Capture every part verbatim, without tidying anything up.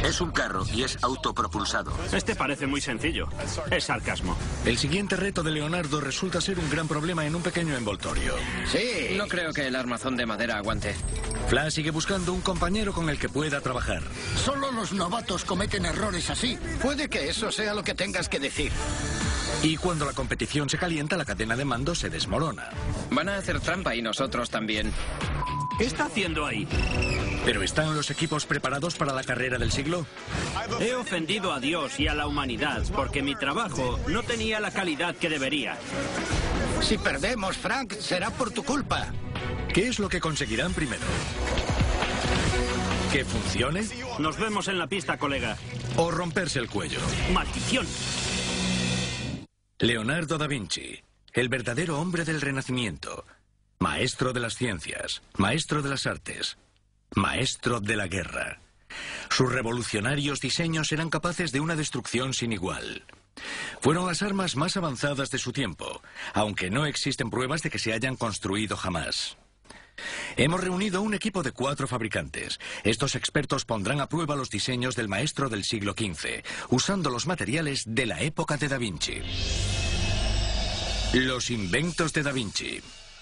Es un carro y es autopropulsado. Este parece muy sencillo. Es sarcasmo. El siguiente reto de Leonardo resulta ser un gran problema en un pequeño envoltorio. Sí. No creo que el armazón de madera aguante. Flash sigue buscando un compañero con el que pueda trabajar. Solo los novatos cometen errores así. Puede que eso sea lo que tengas que decir. Y cuando la competición se calienta, la cadena de mando se desmorona. Van a hacer trampa y nosotros también. ¿Qué está haciendo ahí? ¿Pero están los equipos preparados para la carrera del siglo? He ofendido a Dios y a la humanidad porque mi trabajo no tenía la calidad que debería. Si perdemos, Frank, será por tu culpa. ¿Qué es lo que conseguirán primero? ¿Que funcione? Nos vemos en la pista, colega. ¿O romperse el cuello? ¡Maldición! Leonardo da Vinci, el verdadero hombre del Renacimiento. Maestro de las ciencias, maestro de las artes, maestro de la guerra. Sus revolucionarios diseños eran capaces de una destrucción sin igual. Fueron las armas más avanzadas de su tiempo, aunque no existen pruebas de que se hayan construido jamás. Hemos reunido un equipo de cuatro fabricantes. Estos expertos pondrán a prueba los diseños del maestro del siglo quince, usando los materiales de la época de Da Vinci. Los inventos de Da Vinci.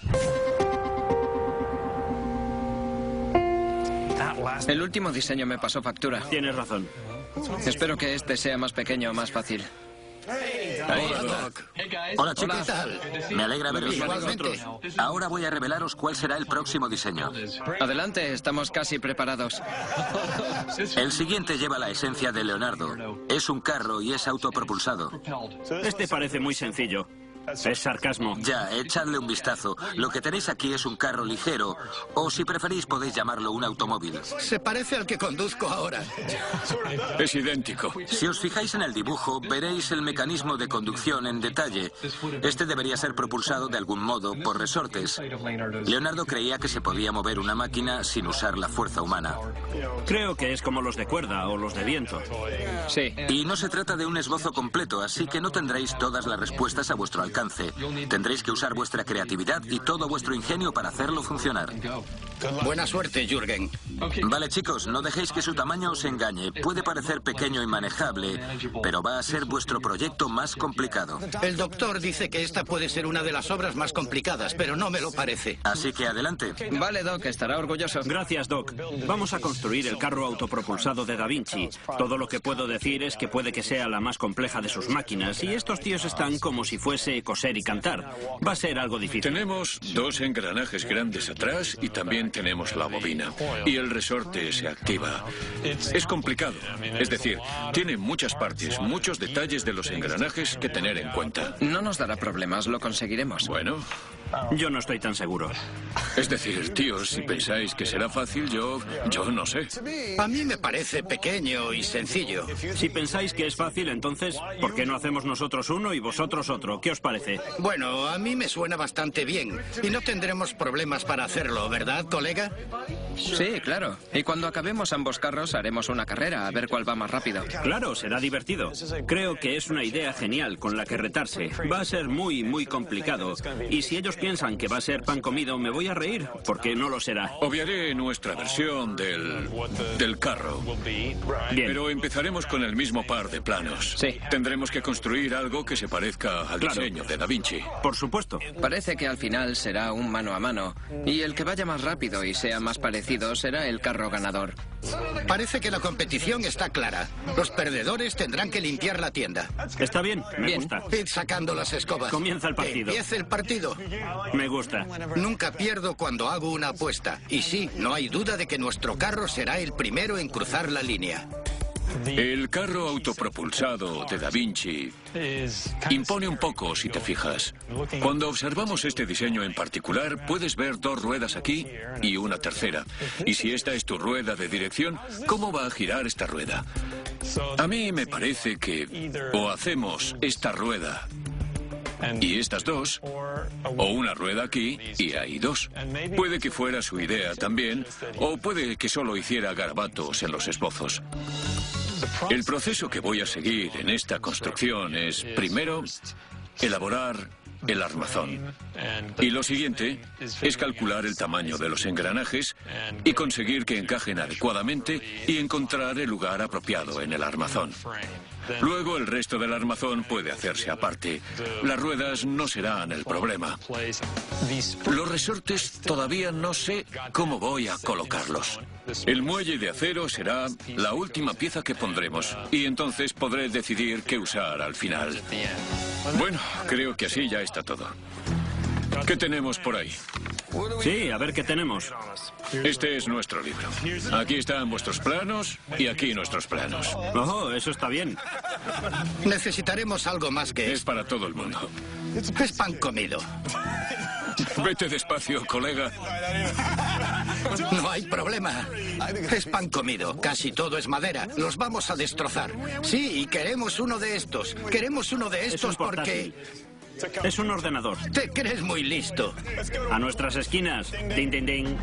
El último diseño me pasó factura. Tienes razón. Espero que este sea más pequeño o más fácil. Hola, Doc. Hola, chicos. ¿Qué tal? Me alegra veros. Igualmente. Ahora voy a revelaros cuál será el próximo diseño. Adelante, estamos casi preparados. El siguiente lleva la esencia de Leonardo. Es un carro y es autopropulsado. Este parece muy sencillo. Es sarcasmo. Ya, echadle un vistazo. Lo que tenéis aquí es un carro ligero, o si preferís podéis llamarlo un automóvil. Se parece al que conduzco ahora. Es idéntico. Si os fijáis en el dibujo, veréis el mecanismo de conducción en detalle. Este debería ser propulsado de algún modo por resortes. Leonardo creía que se podía mover una máquina sin usar la fuerza humana. Creo que es como los de cuerda o los de viento. Sí. Y no se trata de un esbozo completo, así que no tendréis todas las respuestas a vuestro alcance. Tendréis que usar vuestra creatividad y todo vuestro ingenio para hacerlo funcionar. Buena suerte, Jürgen. Vale, chicos, no dejéis que su tamaño os engañe. Puede parecer pequeño y manejable, pero va a ser vuestro proyecto más complicado. El doctor dice que esta puede ser una de las obras más complicadas, pero no me lo parece. Así que adelante. Vale, Doc, estará orgulloso. Gracias, Doc. Vamos a construir el carro autopropulsado de Da Vinci. Todo lo que puedo decir es que puede que sea la más compleja de sus máquinas, y estos tíos están como si fuese coser y cantar. Va a ser algo difícil. Tenemos dos engranajes grandes atrás y también tenemos la bobina. Y el resorte se activa. Es complicado. Es decir, tiene muchas partes, muchos detalles de los engranajes que tener en cuenta. No nos dará problemas, lo conseguiremos. Bueno, Yo no estoy tan seguro. es decir, tíos, si pensáis que será fácil, yo, yo no sé. A mí me parece pequeño y sencillo. Si pensáis que es fácil, entonces, ¿por qué no hacemos nosotros uno y vosotros otro? ¿Qué os parece? Bueno, a mí me suena bastante bien. Y no tendremos problemas para hacerlo, ¿verdad, colega? Sí, claro. Y cuando acabemos ambos carros, haremos una carrera a ver cuál va más rápido. Claro, será divertido. Creo que es una idea genial con la que retarse. Va a ser muy, muy complicado. Y si ellos piensan que va a ser pan comido, me voy a reír, porque no lo será. Obviaré nuestra versión del, del carro. Bien. Pero empezaremos con el mismo par de planos. Sí. Tendremos que construir algo que se parezca al Claro. diseño de Da Vinci. Por supuesto. Parece que al final será un mano a mano. Y el que vaya más rápido y sea más parecido será el carro ganador. Parece que la competición está clara. Los perdedores tendrán que limpiar la tienda. Está bien, me Bien. gusta. Id sacando las escobas. Comienza el Que partido. empiece el partido. Me gusta. Nunca pierdo cuando hago una apuesta. Y sí, no hay duda de que nuestro carro será el primero en cruzar la línea. El carro autopropulsado de Da Vinci impone un poco, si te fijas. Cuando observamos este diseño en particular, puedes ver dos ruedas aquí y una tercera. Y si esta es tu rueda de dirección, ¿cómo va a girar esta rueda? A mí me parece que o hacemos esta rueda y estas dos, o una rueda aquí y ahí dos. Puede que fuera su idea también, o puede que solo hiciera garabatos en los esbozos. El proceso que voy a seguir en esta construcción es, primero, elaborar el armazón. Y lo siguiente es calcular el tamaño de los engranajes y conseguir que encajen adecuadamente y encontrar el lugar apropiado en el armazón. Luego el resto del armazón puede hacerse aparte. Las ruedas no serán el problema. Los resortes todavía no sé cómo voy a colocarlos. El muelle de acero será la última pieza que pondremos y entonces podré decidir qué usar al final. Bueno, creo que así ya está todo. ¿Qué tenemos por ahí? Sí, a ver qué tenemos. Este es nuestro libro. Aquí están vuestros planos y aquí nuestros planos. Oh, eso está bien. Necesitaremos algo más que Es esto. para todo el mundo. Es pan comido. Vete despacio, colega. No hay problema. Es pan comido. Casi todo es madera. Los vamos a destrozar. Sí, y queremos uno de estos. Queremos uno de Es estos un portátil. porque Es un ordenador. te crees muy listo. A nuestras esquinas. Ding, ding, ding.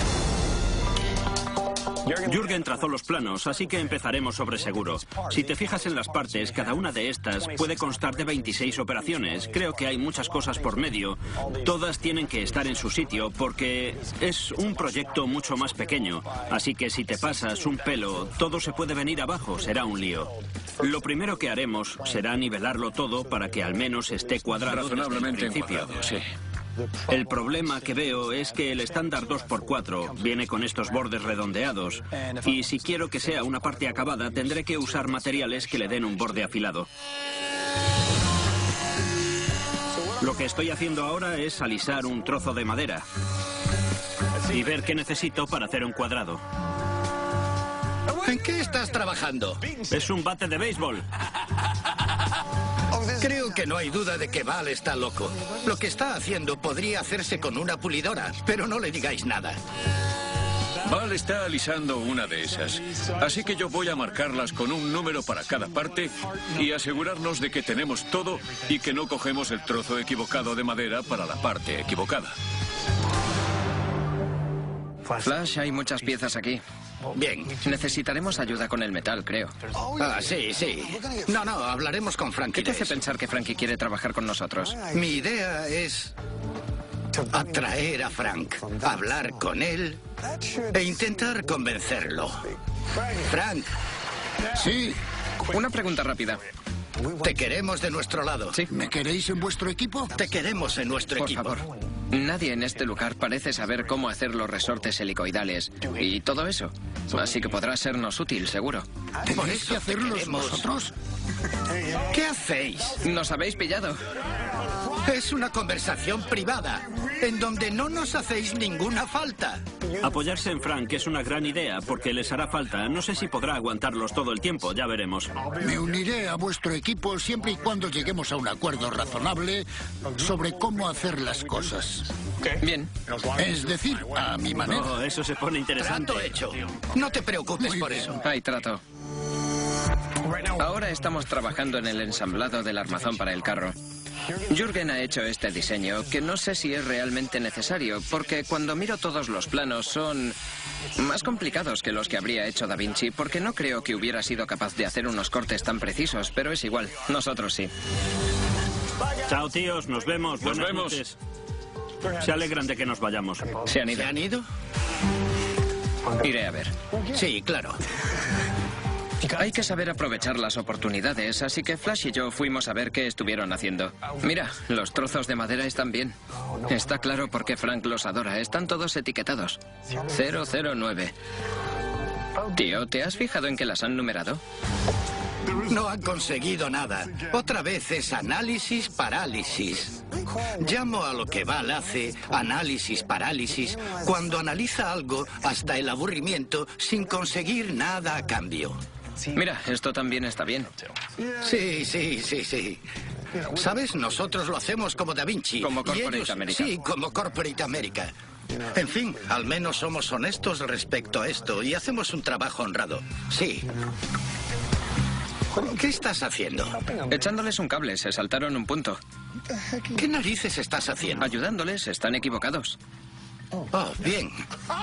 Jürgen trazó los planos, así que empezaremos sobre seguro. Si te fijas en las partes, cada una de estas puede constar de veintiséis operaciones. Creo que hay muchas cosas por medio. Todas tienen que estar en su sitio porque es un proyecto mucho más pequeño. Así que si te pasas un pelo, todo se puede venir abajo, será un lío. Lo primero que haremos será nivelarlo todo para que al menos esté cuadrado desde el Razonablemente principio. encuadrado, sí. El problema que veo es que el estándar dos por cuatro viene con estos bordes redondeados y si quiero que sea una parte acabada tendré que usar materiales que le den un borde afilado. Lo que estoy haciendo ahora es alisar un trozo de madera y ver qué necesito para hacer un cuadrado. ¿En qué estás trabajando? Es un bate de béisbol. Creo que no hay duda de que Val está loco. Lo que está haciendo podría hacerse con una pulidora, pero no le digáis nada. Val está alisando una de esas. Así que yo voy a marcarlas con un número para cada parte y asegurarnos de que tenemos todo y que no cogemos el trozo equivocado de madera para la parte equivocada. Flash, hay muchas piezas aquí. Bien. Necesitaremos ayuda con el metal, creo. Ah, sí, sí. No, no, hablaremos con Frankie. ¿Qué te de hace eso. pensar que Frankie quiere trabajar con nosotros? Mi idea es atraer a Frank, hablar con él e intentar convencerlo. Frank, Sí, Una pregunta rápida. te queremos de nuestro lado. Sí. ¿me queréis en vuestro equipo? Te queremos en nuestro Por equipo. favor. Nadie en este lugar parece saber cómo hacer los resortes helicoidales y todo eso. Así que podrá sernos útil, seguro. Por ¿Tenéis eso que te hacerlos queremos. vosotros? ¿Qué hacéis? Nos habéis pillado. Es una conversación privada, en donde no nos hacéis ninguna falta. Apoyarse en Frank es una gran idea porque les hará falta. No sé si podrá aguantarlos todo el tiempo, ya veremos. Me uniré a vuestro equipo siempre y cuando lleguemos a un acuerdo razonable sobre cómo hacer las cosas. Bien. Es decir, a mi manera. Oh, eso se pone interesante. Trato hecho. No te preocupes Muy por bien. eso. Hay trato. Ahora estamos trabajando en el ensamblado del armazón para el carro. Jürgen ha hecho este diseño, que no sé si es realmente necesario, porque cuando miro todos los planos son más complicados que los que habría hecho Da Vinci, porque no creo que hubiera sido capaz de hacer unos cortes tan precisos, pero es igual, nosotros sí. Chao, tíos, nos vemos. Nos Buenas vemos. noches. Se alegran de que nos vayamos. ¿Se han ido? ¿Se han ido? Iré a ver. Sí, claro. Hay que saber aprovechar las oportunidades, así que Flash y yo fuimos a ver qué estuvieron haciendo. Mira, los trozos de madera están bien. Está claro por qué Frank los adora. Están todos etiquetados. cero cero nueve. Tío, ¿te has fijado en que las han numerado? No han conseguido nada. Otra vez es análisis parálisis. Llamo a lo que Val hace análisis parálisis cuando analiza algo hasta el aburrimiento sin conseguir nada a cambio. Mira, esto también está bien. Sí, sí, sí, sí. ¿Sabes? Nosotros lo hacemos como Da Vinci. Como y Corporate ellos- America. Sí, como Corporate America. En fin, al menos somos honestos respecto a esto y hacemos un trabajo honrado. Sí. ¿Qué estás haciendo? Echándoles un cable, se saltaron un punto. ¿Qué narices estás haciendo? Ayudándoles, están equivocados. Oh, bien.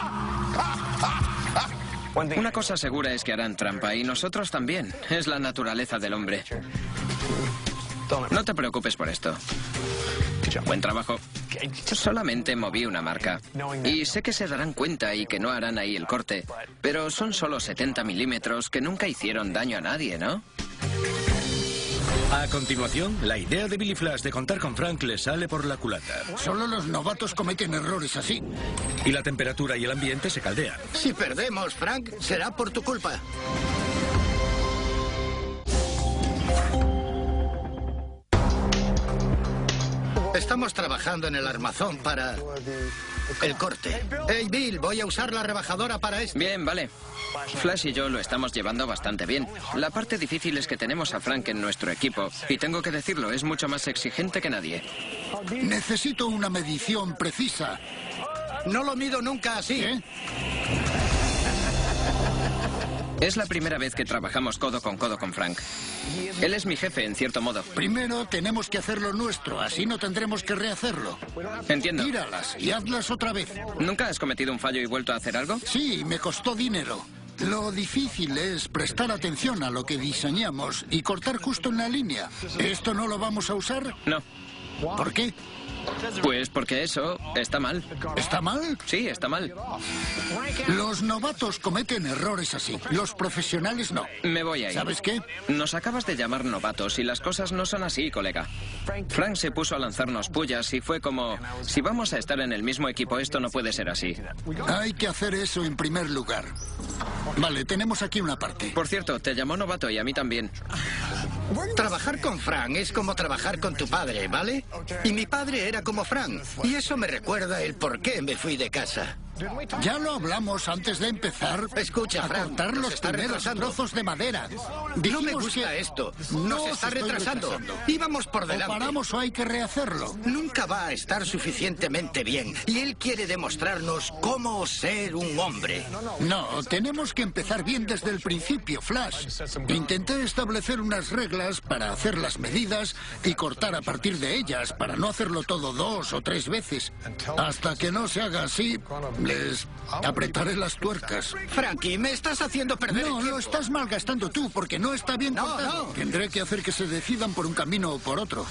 Una cosa segura es que harán trampa y nosotros también. Es la naturaleza del hombre. No te preocupes por esto. Buen trabajo. Solamente moví una marca. Y sé que se darán cuenta y que no harán ahí el corte. Pero son solo setenta milímetros que nunca hicieron daño a nadie, ¿no? A continuación, la idea de Billy Flash de contar con Frank le sale por la culata. Solo los novatos cometen errores así. Y la temperatura y el ambiente se caldean. Si perdemos, Frank, será por tu culpa. Estamos trabajando en el armazón para el corte. Hey, Bill, voy a usar la rebajadora para esto. Bien, vale. Flash y yo lo estamos llevando bastante bien. La parte difícil es que tenemos a Frank en nuestro equipo. Y tengo que decirlo, es mucho más exigente que nadie. Necesito una medición precisa. No lo mido nunca así, ¿eh? Es la primera vez que trabajamos codo con codo con Frank. Él es mi jefe, en cierto modo. Primero tenemos que hacer lo nuestro, así no tendremos que rehacerlo. Entiendo. Tíralas y hazlas otra vez. ¿Nunca has cometido un fallo y vuelto a hacer algo? Sí, me costó dinero. Lo difícil es prestar atención a lo que diseñamos y cortar justo en la línea. ¿Esto no lo vamos a usar? No. ¿Por qué? Pues porque eso está mal. ¿Está mal? Sí, está mal. Los novatos cometen errores así. Los profesionales no. Me voy a ir. ¿Sabes qué? Nos acabas de llamar novatos y las cosas no son así, colega. Frank se puso a lanzarnos pullas y fue como... Si vamos a estar en el mismo equipo, esto no puede ser así. Hay que hacer eso en primer lugar. Vale, tenemos aquí una parte. Por cierto, te llamó novato y a mí también. Trabajar con Frank es como trabajar con tu padre, ¿vale? Y mi padre era como Frank. Y eso me recuerda el por qué me fui de casa. Ya lo hablamos antes de empezar. Escucha, a Frank, cortar nos los está primeros retrasando. trozos de madera. No me Dijimos gusta que esto. no Nos os está estoy retrasando. retrasando. Íbamos por O delante. paramos o hay que rehacerlo. Nunca va a estar suficientemente bien. Y él quiere demostrarnos cómo ser un hombre. No, tenemos que empezar bien desde el principio, Flash. Intenté establecer unas reglas para hacer las medidas y cortar a partir de ellas, para no hacerlo todo dos o tres veces. Hasta que no se haga así, les apretaré las tuercas. Frankie, me estás haciendo perder el No, tiempo. lo estás malgastando tú, porque no está bien No, cortado. no. Tendré que hacer que se decidan por un camino o por otro.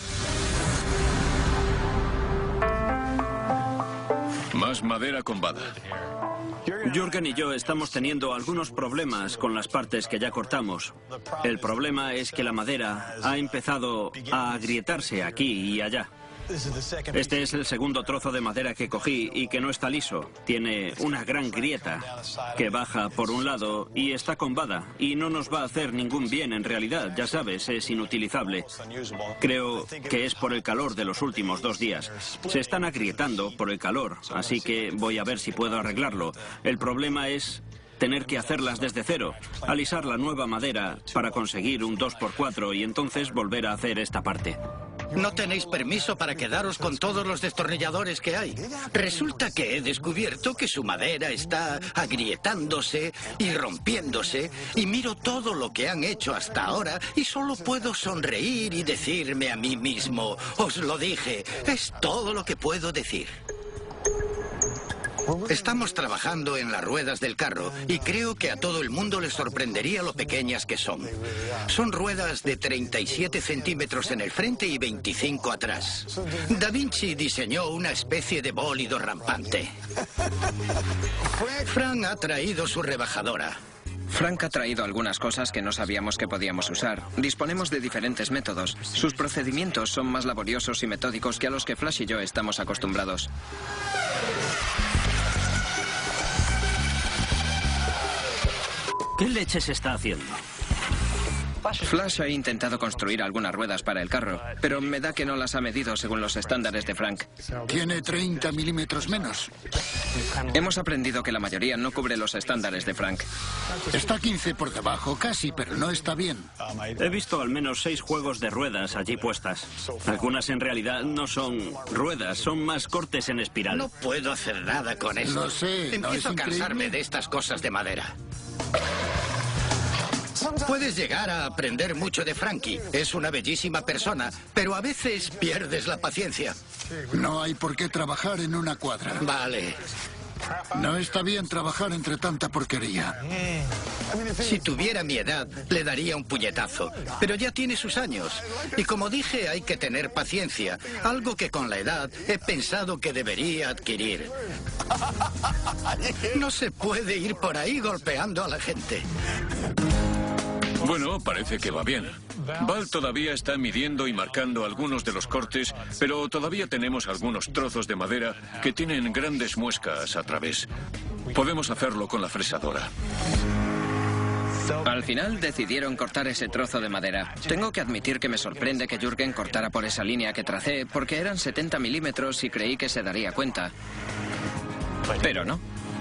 Más madera con bada. Jürgen y yo estamos teniendo algunos problemas con las partes que ya cortamos. El problema es que la madera ha empezado a agrietarse aquí y allá. Este es el segundo trozo de madera que cogí y que no está liso. Tiene una gran grieta que baja por un lado y está combada. Y no nos va a hacer ningún bien en realidad, ya sabes, es inutilizable. Creo que es por el calor de los últimos dos días. Se están agrietando por el calor, así que voy a ver si puedo arreglarlo. El problema es tener que hacerlas desde cero, alisar la nueva madera para conseguir un dos por cuatro y entonces volver a hacer esta parte. No tenéis permiso para quedaros con todos los destornilladores que hay. Resulta que he descubierto que su madera está agrietándose y rompiéndose y miro todo lo que han hecho hasta ahora y solo puedo sonreír y decirme a mí mismo, os lo dije, es todo lo que puedo decir. Estamos trabajando en las ruedas del carro y creo que a todo el mundo les sorprendería lo pequeñas que son. Son ruedas de treinta y siete centímetros en el frente y veinticinco atrás. Da Vinci diseñó una especie de bólido rampante. Frank ha traído su rebajadora. Frank ha traído algunas cosas que no sabíamos que podíamos usar. Disponemos de diferentes métodos. Sus procedimientos son más laboriosos y metódicos que a los que Flash y yo estamos acostumbrados. ¿Qué leche se está haciendo? Flash ha intentado construir algunas ruedas para el carro, pero me da que no las ha medido según los estándares de Frank. Tiene treinta milímetros menos. Hemos aprendido que la mayoría no cubre los estándares de Frank. Está quince por debajo, casi, pero no está bien. He visto al menos seis juegos de ruedas allí puestas. Algunas en realidad no son ruedas, son más cortes en espiral. No puedo hacer nada con eso. Lo sé, ¿no Empiezo es a cansarme increíble? de estas cosas de madera. Puedes llegar a aprender mucho de Frankie. Es una bellísima persona, pero a veces pierdes la paciencia. No hay por qué trabajar en una cuadra. Vale. No está bien trabajar entre tanta porquería. Si tuviera mi edad, le daría un puñetazo. Pero ya tiene sus años. Y como dije, hay que tener paciencia. Algo que con la edad he pensado que debería adquirir. No se puede ir por ahí golpeando a la gente. Bueno, parece que va bien. Val todavía está midiendo y marcando algunos de los cortes, pero todavía tenemos algunos trozos de madera que tienen grandes muescas a través. Podemos hacerlo con la fresadora. Al final decidieron cortar ese trozo de madera. Tengo que admitir que me sorprende que Jürgen cortara por esa línea que tracé, porque eran setenta milímetros y creí que se daría cuenta. Pero no.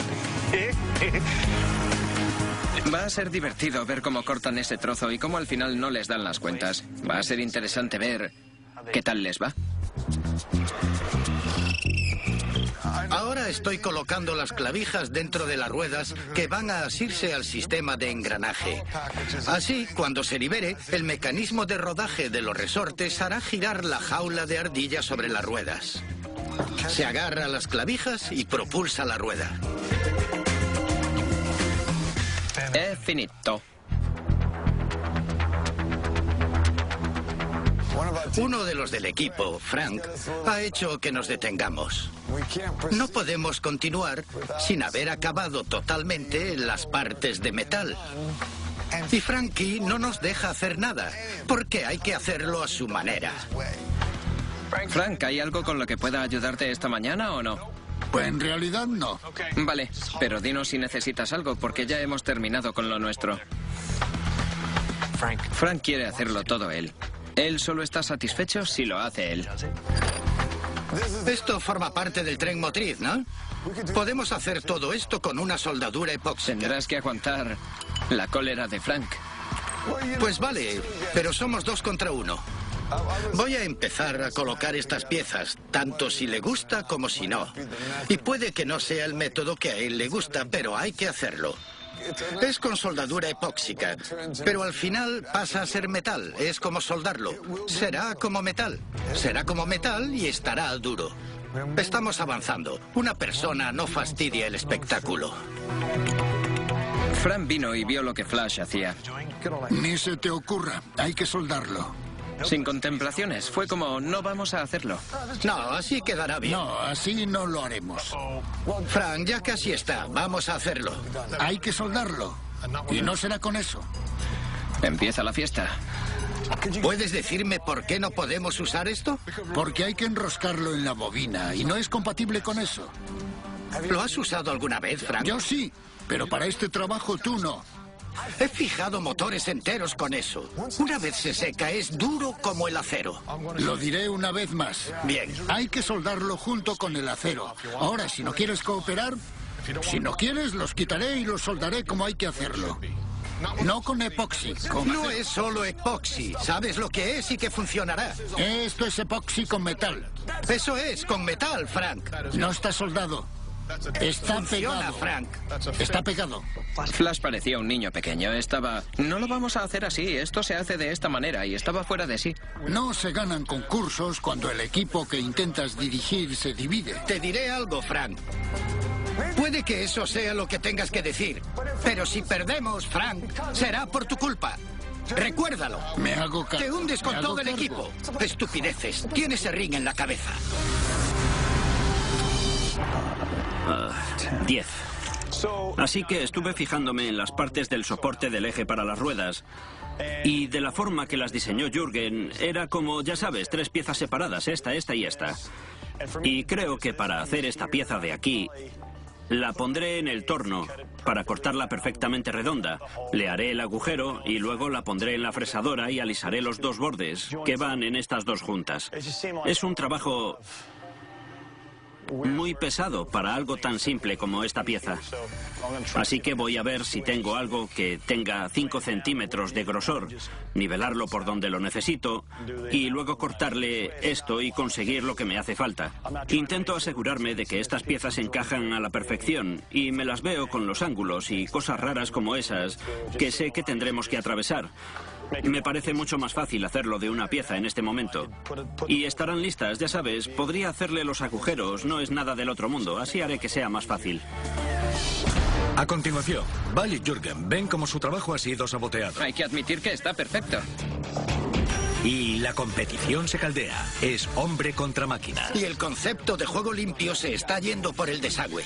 Va a ser divertido ver cómo cortan ese trozo y cómo al final no les dan las cuentas. Va a ser interesante ver qué tal les va. Ahora estoy colocando las clavijas dentro de las ruedas que van a asirse al sistema de engranaje. Así, cuando se libere, el mecanismo de rodaje de los resortes hará girar la jaula de ardilla sobre las ruedas. Se agarra a las clavijas y propulsa la rueda. È finito. Uno de los del equipo, Frank, ha hecho que nos detengamos. No podemos continuar sin haber acabado totalmente las partes de metal. Y Frankie no nos deja hacer nada, porque hay que hacerlo a su manera. Frank, ¿hay algo con lo que pueda ayudarte esta mañana o no? Pues en realidad no. Vale, pero dinos si necesitas algo, porque ya hemos terminado con lo nuestro. Frank quiere hacerlo todo él. Él solo está satisfecho si lo hace él. Esto forma parte del tren motriz, ¿no? Podemos hacer todo esto con una soldadura epóxica. Tendrás que aguantar la cólera de Frank. Pues vale, pero somos dos contra uno. Voy a empezar a colocar estas piezas, tanto si le gusta como si no. Y puede que no sea el método que a él le gusta, pero hay que hacerlo. Es con soldadura epóxica, pero al final pasa a ser metal. Es como soldarlo. Será como metal. Será como metal y estará duro. Estamos avanzando. Una persona no fastidia el espectáculo. Frank vino y vio lo que Flash hacía. Ni se te ocurra. Hay que soldarlo. Sin contemplaciones. Fue como, no vamos a hacerlo. No, así quedará bien. No, así no lo haremos. Frank, ya casi está. Vamos a hacerlo. Hay que soldarlo. Y no será con eso. Empieza la fiesta. ¿Puedes decirme por qué no podemos usar esto? Porque hay que enroscarlo en la bobina y no es compatible con eso. ¿Lo has usado alguna vez, Frank? Yo sí, pero para este trabajo tú no. He fijado motores enteros con eso. Una vez se seca, es duro como el acero. Lo diré una vez más. Bien. Hay que soldarlo junto con el acero. Ahora, si no quieres cooperar, si no quieres, los quitaré y los soldaré como hay que hacerlo. No con epoxi. Con no es solo epoxi. Sabes lo que es y que funcionará. Esto es epoxi con metal. Eso es, con metal, Frank. No está soldado. Está Funciona, pegado. Frank. Está pegado. Flash parecía un niño pequeño. Estaba, no lo vamos a hacer así. Esto se hace de esta manera y estaba fuera de sí. No se ganan concursos cuando el equipo que intentas dirigir se divide. Te diré algo, Frank. Puede que eso sea lo que tengas que decir, pero si perdemos, Frank, será por tu culpa. Recuérdalo. Me hago cargo. Te hundes con Me hago todo el cargo. equipo. Estupideces. Tienes ese ring en la cabeza. Uh, diez. Así que estuve fijándome en las partes del soporte del eje para las ruedas. Y de la forma que las diseñó Jürgen, era como, ya sabes, tres piezas separadas, esta, esta y esta. Y creo que para hacer esta pieza de aquí, la pondré en el torno para cortarla perfectamente redonda. Le haré el agujero y luego la pondré en la fresadora y alisaré los dos bordes que van en estas dos juntas. Es un trabajo muy pesado para algo tan simple como esta pieza. Así que voy a ver si tengo algo que tenga cinco centímetros de grosor, nivelarlo por donde lo necesito y luego cortarle esto y conseguir lo que me hace falta. Intento asegurarme de que estas piezas encajan a la perfección y me las veo con los ángulos y cosas raras como esas que sé que tendremos que atravesar. Me parece mucho más fácil hacerlo de una pieza en este momento. Y estarán listas, ya sabes, podría hacerle los agujeros, no es nada del otro mundo, así haré que sea más fácil. A continuación, Val y Jürgen ven cómo su trabajo ha sido saboteado. Hay que admitir que está perfecto. Y la competición se caldea. Es hombre contra máquina. Y el concepto de juego limpio se está yendo por el desagüe.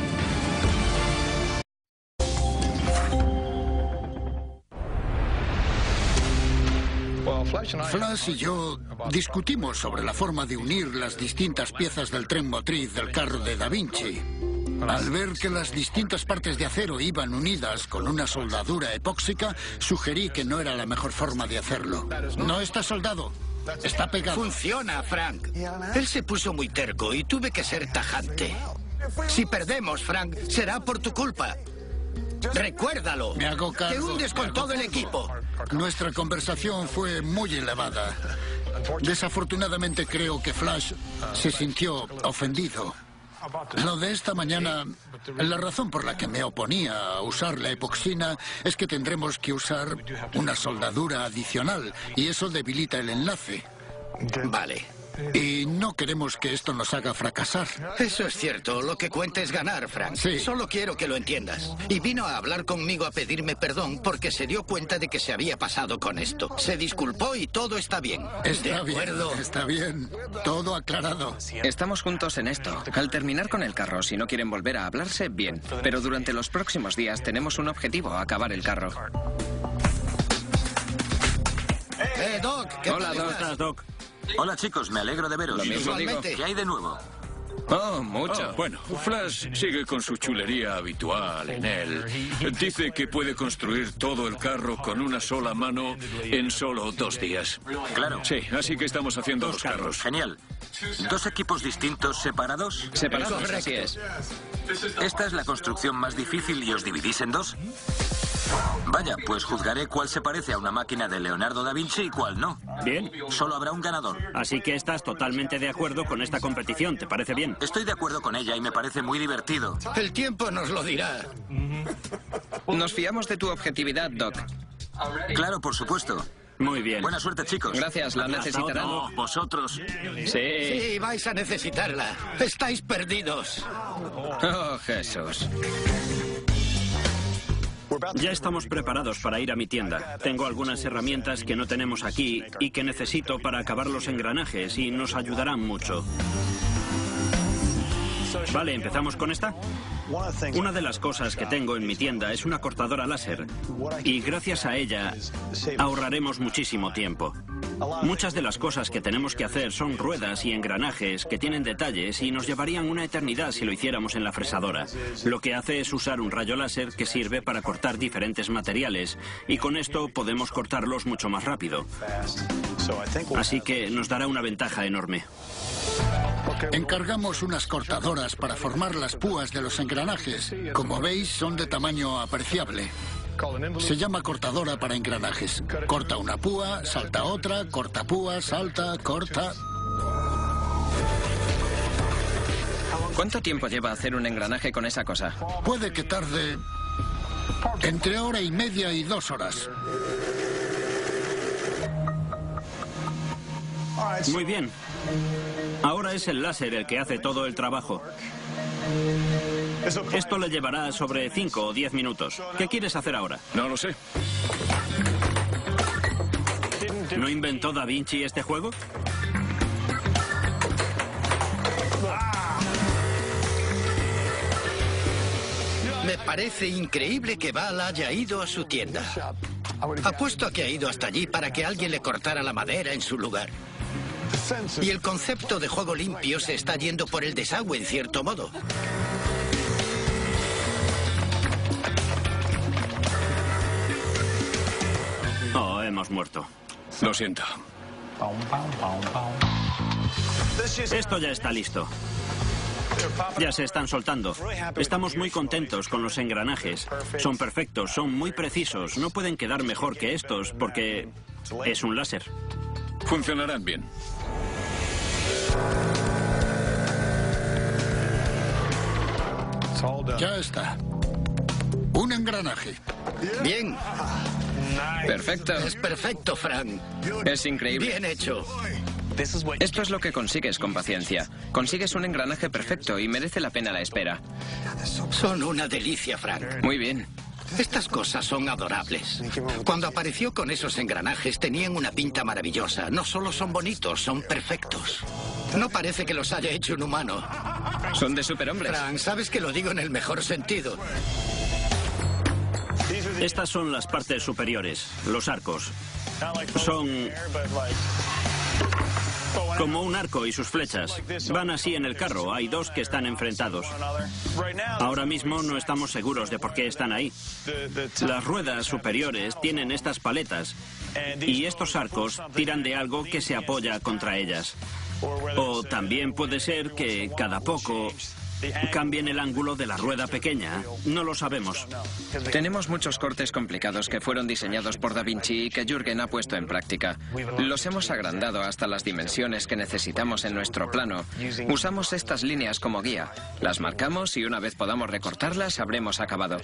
Flash y yo discutimos sobre la forma de unir las distintas piezas del tren motriz del carro de Da Vinci. Al ver que las distintas partes de acero iban unidas con una soldadura epóxica, sugerí que no era la mejor forma de hacerlo. No está soldado, está pegado. Funciona, Frank. Él se puso muy terco y tuve que ser tajante. Si perdemos, Frank, será por tu culpa. Recuérdalo. Me hago cargo. Te hundes con todo el equipo. Nuestra conversación fue muy elevada. Desafortunadamente creo que Flash se sintió ofendido. Lo de esta mañana, la razón por la que me oponía a usar la epoxina es que tendremos que usar una soldadura adicional y eso debilita el enlace. Vale. Y no queremos que esto nos haga fracasar. Eso es cierto. Lo que cuenta es ganar, Frank. Sí. Solo quiero que lo entiendas. Y vino a hablar conmigo a pedirme perdón porque se dio cuenta de que se había pasado con esto. Se disculpó y todo está bien. Está ¿De acuerdo? bien, está bien. Todo aclarado. Estamos juntos en esto. Al terminar con el carro, si no quieren volver a hablarse, bien. Pero durante los próximos días tenemos un objetivo, acabar el carro. Eh, Doc. ¿qué Hola, tal Doc. estás? Doc. Hola chicos, me alegro de veros. Lo mismo digo. Igualmente. ¿Qué hay de nuevo? Oh, mucho. Oh, bueno, Flash sigue con su chulería habitual en él. Dice que puede construir todo el carro con una sola mano en solo dos días. Claro. Sí, así que estamos haciendo los carros. Genial. ¿Dos equipos distintos separados? Separados, así es. ¿Esta es la construcción más difícil y os dividís en dos? Vaya, pues juzgaré cuál se parece a una máquina de Leonardo da Vinci y cuál no. Bien. Solo habrá un ganador. Así que estás totalmente de acuerdo con esta competición, ¿te parece bien? Estoy de acuerdo con ella y me parece muy divertido. El tiempo nos lo dirá. Nos fiamos de tu objetividad, Doc. Claro, por supuesto. Muy bien. Buena suerte, chicos. Gracias, la Hasta necesitarán. otra. No, vosotros. Sí. Sí, vais a necesitarla. Estáis perdidos. Oh, Jesús. Ya estamos preparados para ir a mi tienda. Tengo algunas herramientas que no tenemos aquí y que necesito para acabar los engranajes y nos ayudarán mucho. Vale, ¿empezamos con esta? Una de las cosas que tengo en mi tienda es una cortadora láser y gracias a ella ahorraremos muchísimo tiempo. Muchas de las cosas que tenemos que hacer son ruedas y engranajes que tienen detalles y nos llevarían una eternidad si lo hiciéramos en la fresadora. Lo que hace es usar un rayo láser que sirve para cortar diferentes materiales y con esto podemos cortarlos mucho más rápido. Así que nos dará una ventaja enorme. Encargamos unas cortadoras para formar las púas de los engranajes. Como veis, son de tamaño apreciable. Se llama cortadora para engranajes. Corta una púa, salta otra, corta púa, salta, corta. ¿Cuánto tiempo lleva hacer un engranaje con esa cosa? Puede que tarde entre hora y media y dos horas. Muy bien. Ahora es el láser el que hace todo el trabajo. Esto le llevará sobre cinco o diez minutos. ¿Qué quieres hacer ahora? No lo sé. ¿No inventó Da Vinci este juego? Me parece increíble que Val haya ido a su tienda. Apuesto a que ha ido hasta allí para que alguien le cortara la madera en su lugar. Y el concepto de juego limpio se está yendo por el desagüe, en cierto modo. Oh, hemos muerto. Lo siento. Esto ya está listo. Ya se están soltando. Estamos muy contentos con los engranajes. Son perfectos, son muy precisos. No pueden quedar mejor que estos porque es un láser. Funcionarán bien. Ya está. Un engranaje. Bien. Perfecto. Es perfecto, Frank. Es increíble. Bien hecho. Esto es lo que consigues con paciencia. Consigues un engranaje perfecto y merece la pena la espera. Son una delicia, Frank. Muy bien. Estas cosas son adorables. Cuando apareció con esos engranajes tenían una pinta maravillosa. No solo son bonitos, son perfectos. No parece que los haya hecho un humano. Son de superhombres. Frank, sabes que lo digo en el mejor sentido. Estas son las partes superiores, los arcos. Son como un arco y sus flechas. Van así en el carro. Hay dos que están enfrentados. Ahora mismo no estamos seguros de por qué están ahí. Las ruedas superiores tienen estas paletas y estos arcos tiran de algo que se apoya contra ellas. O también puede ser que cada poco cambien el ángulo de la rueda pequeña. No lo sabemos. Tenemos muchos cortes complicados que fueron diseñados por Da Vinci y que Jürgen ha puesto en práctica. Los hemos agrandado hasta las dimensiones que necesitamos en nuestro plano. Usamos estas líneas como guía. Las marcamos y una vez podamos recortarlas, habremos acabado.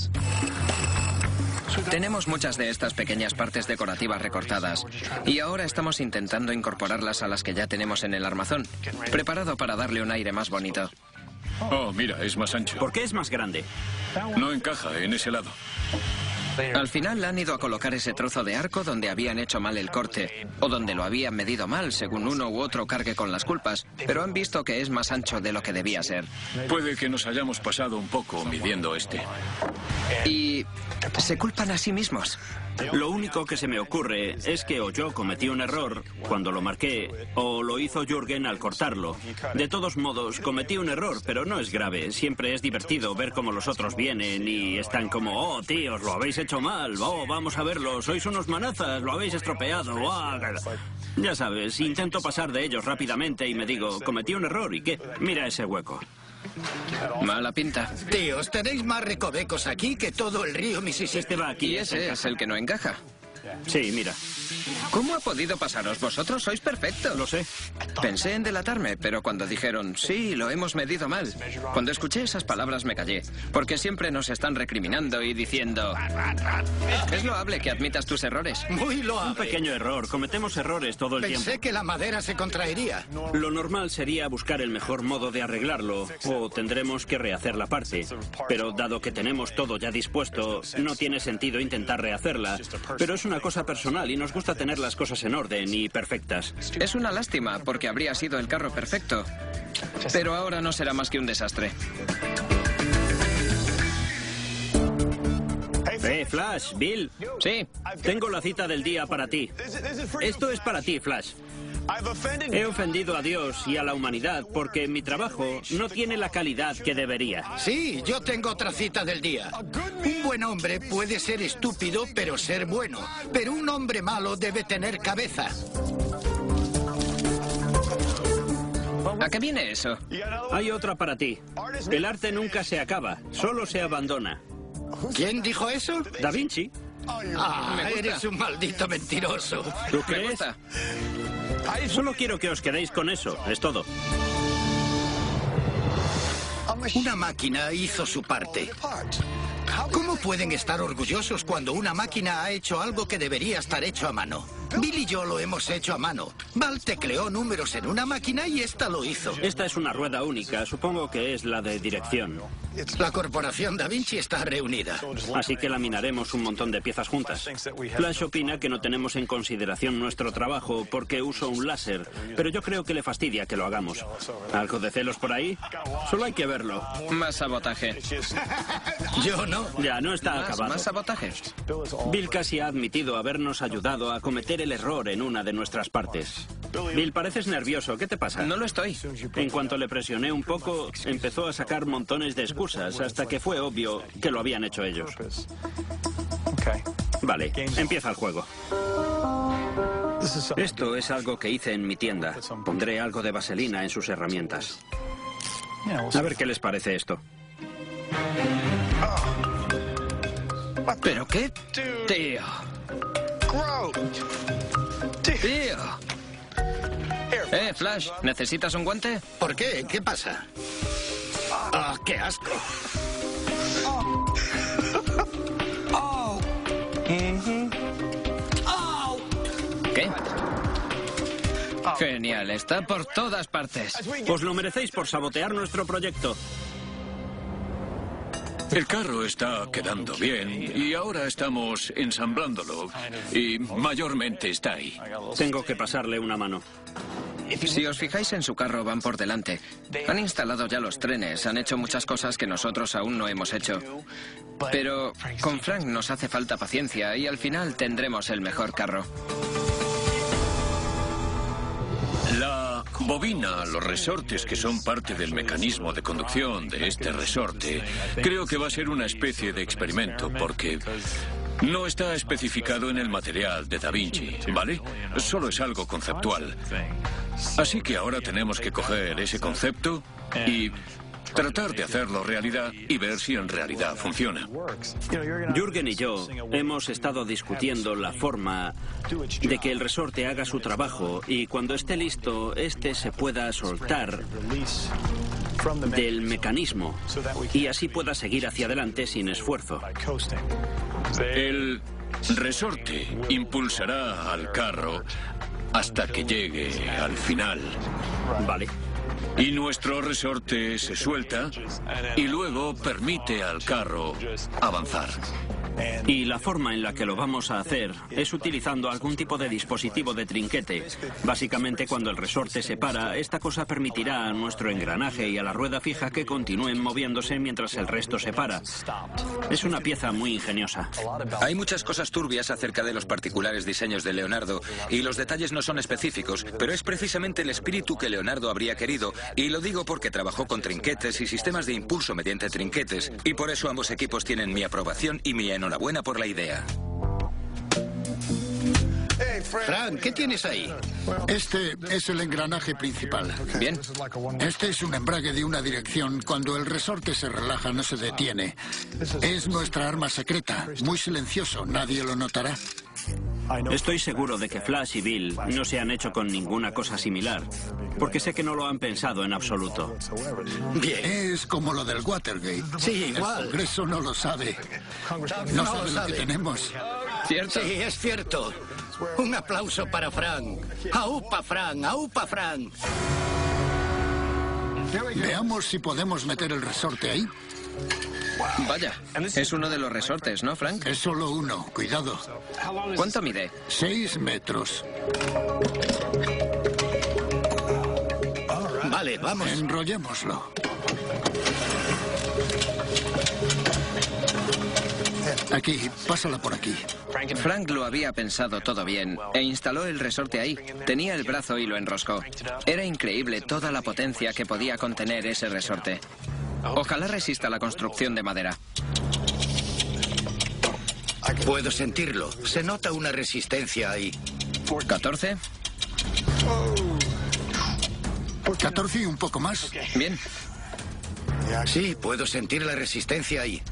Tenemos muchas de estas pequeñas partes decorativas recortadas y ahora estamos intentando incorporarlas a las que ya tenemos en el armazón, preparado para darle un aire más bonito. Oh, mira, es más ancho. ¿Por qué es más grande? No encaja en ese lado. Al final han ido a colocar ese trozo de arco donde habían hecho mal el corte, o donde lo habían medido mal, según uno u otro cargue con las culpas, pero han visto que es más ancho de lo que debía ser. Puede que nos hayamos pasado un poco midiendo este. Y se culpan a sí mismos. Lo único que se me ocurre es que o yo cometí un error cuando lo marqué, o lo hizo Jürgen al cortarlo. De todos modos, cometí un error, pero no es grave. Siempre es divertido ver cómo los otros vienen y están como, oh, tíos, lo habéis hecho mal, oh, vamos a verlo, sois unos manazas, lo habéis estropeado. Oh. Ya sabes, intento pasar de ellos rápidamente y me digo, cometí un error, ¿y qué? Mira ese hueco. Mala pinta. Tíos, tenéis más recovecos aquí que todo el río Mississippi. Este va aquí. Y ese es el que no encaja. Sí, mira. ¿Cómo ha podido pasaros? Vosotros sois perfectos. Lo sé. Pensé en delatarme, pero cuando dijeron, sí, lo hemos medido mal, cuando escuché esas palabras me callé, porque siempre nos están recriminando y diciendo, es loable que admitas tus errores. Muy Un loable. pequeño error. Cometemos errores todo el Pensé tiempo. que la madera se contraería. Lo normal sería buscar el mejor modo de arreglarlo, o tendremos que rehacer la parte. Pero dado que tenemos todo ya dispuesto, no tiene sentido intentar rehacerla. Pero es una cosa personal y nos gusta tener las cosas en orden y perfectas. Es una lástima, porque habría sido el carro perfecto. Pero ahora no será más que un desastre. Eh, Flash, Bill. Sí. Tengo la cita del día para ti. Esto es para ti, Flash. He ofendido a Dios y a la humanidad porque mi trabajo no tiene la calidad que debería. Sí, yo tengo otra cita del día. Un buen hombre puede ser estúpido, pero ser bueno. Pero un hombre malo debe tener cabeza. ¿A qué viene eso? Hay otra para ti. El arte nunca se acaba, solo se abandona. ¿Quién dijo eso? Da Vinci. Ah, Me gusta. eres un maldito mentiroso. ¿Tú Me crees? gusta. Solo quiero que os quedéis con eso, es todo. Una máquina hizo su parte. ¿Cómo pueden estar orgullosos cuando una máquina ha hecho algo que debería estar hecho a mano? Bill y yo lo hemos hecho a mano. Val tecleó números en una máquina y esta lo hizo. Esta es una rueda única, supongo que es la de dirección. La corporación Da Vinci está reunida. Así que laminaremos un montón de piezas juntas. Flash opina que no tenemos en consideración nuestro trabajo porque uso un láser, pero yo creo que le fastidia que lo hagamos. ¿Algo de celos por ahí? Solo hay que verlo. Más sabotaje. Yo no. Ya, no está Más, acabado. más sabotaje. Bill casi ha admitido habernos ayudado a cometer el error en una de nuestras partes. Bill, pareces nervioso. ¿Qué te pasa? No lo estoy. En cuanto le presioné un poco, empezó a sacar montones de excusas hasta que fue obvio que lo habían hecho ellos. Vale, empieza el juego. Esto es algo que hice en mi tienda. Pondré algo de vaselina en sus herramientas. A ver qué les parece esto. ¿Pero qué? Tío. Tío. Eh, Flash, ¿necesitas un guante? ¿Por qué? ¿Qué pasa? ¡Ah, qué asco! Genial, está por todas partes. Os lo merecéis por sabotear nuestro proyecto. El carro está quedando bien y ahora estamos ensamblándolo y mayormente está ahí. Tengo que pasarle una mano. Si os fijáis en su carro, van por delante. Han instalado ya los trenes, han hecho muchas cosas que nosotros aún no hemos hecho. Pero con Frank nos hace falta paciencia y al final tendremos el mejor carro. La bobina, los resortes que son parte del mecanismo de conducción de este resorte, creo que va a ser una especie de experimento porque no está especificado en el material de Da Vinci, ¿vale? Solo es algo conceptual. Así que ahora tenemos que coger ese concepto y tratar de hacerlo realidad y ver si en realidad funciona. Jürgen y yo hemos estado discutiendo la forma de que el resorte haga su trabajo y cuando esté listo, este se pueda soltar del mecanismo y así pueda seguir hacia adelante sin esfuerzo. El resorte impulsará al carro hasta que llegue al final. Vale. Y nuestro resorte se suelta y luego permite al carro avanzar. Y la forma en la que lo vamos a hacer es utilizando algún tipo de dispositivo de trinquete. Básicamente, cuando el resorte se para, esta cosa permitirá a nuestro engranaje y a la rueda fija que continúen moviéndose mientras el resto se para. Es una pieza muy ingeniosa. Hay muchas cosas turbias acerca de los particulares diseños de Leonardo y los detalles no son específicos, pero es precisamente el espíritu que Leonardo habría querido, y lo digo porque trabajó con trinquetes y sistemas de impulso mediante trinquetes, y por eso ambos equipos tienen mi aprobación y mi enhorabuena por la idea. Frank, ¿qué tienes ahí? Este es el engranaje principal. Bien. Este es un embrague de una dirección. Cuando el resorte se relaja, no se detiene. Es nuestra arma secreta. Muy silencioso. Nadie lo notará. Estoy seguro de que Flash y Bill no se han hecho con ninguna cosa similar, porque sé que no lo han pensado en absoluto. Bien. Es como lo del Watergate. Sí, igual. El Congreso no lo sabe. No, No sabe lo lo sabe. que tenemos. ¿Cierto? Sí, es cierto. Un aplauso para Frank. ¡Aupa, Frank! ¡Aupa, Frank! Veamos si podemos meter el resorte ahí. Vaya, es uno de los resortes, ¿no, Frank? Es solo uno. Cuidado. ¿Cuánto mide? Seis metros. Vale, vamos. Enrollémoslo. Aquí, pásala por aquí. Frank lo había pensado todo bien e instaló el resorte ahí. Tenía el brazo y lo enroscó. Era increíble toda la potencia que podía contener ese resorte. Ojalá resista la construcción de madera. Puedo sentirlo. Se nota una resistencia ahí. ¿catorce? catorce y un poco más. Bien. Sí, puedo sentir la resistencia ahí.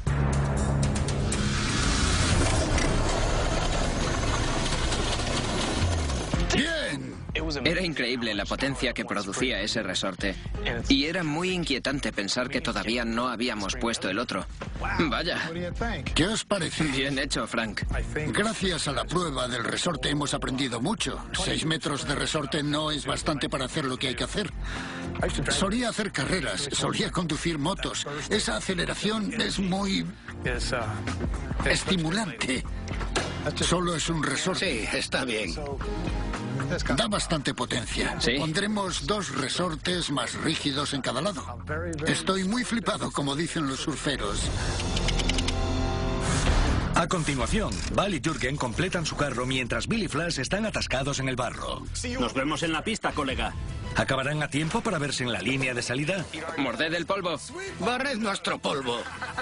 ¡Bien! Era increíble la potencia que producía ese resorte. Y era muy inquietante pensar que todavía no habíamos puesto el otro. Vaya. ¿Qué os parece? Bien hecho, Frank. Gracias a la prueba del resorte hemos aprendido mucho. Seis metros de resorte no es bastante para hacer lo que hay que hacer. Solía hacer carreras, solía conducir motos. Esa aceleración es muy estimulante. Solo es un resorte. Sí, está bien. Da bastante potencia. Sí. Pondremos dos resortes más rígidos en cada lado. Estoy muy flipado, como dicen los surferos. A continuación, Val y Jürgen completan su carro mientras Bill y Flash están atascados en el barro. Nos vemos en la pista, colega. ¿Acabarán a tiempo para verse en la línea de salida? Morded el polvo. Barred nuestro polvo.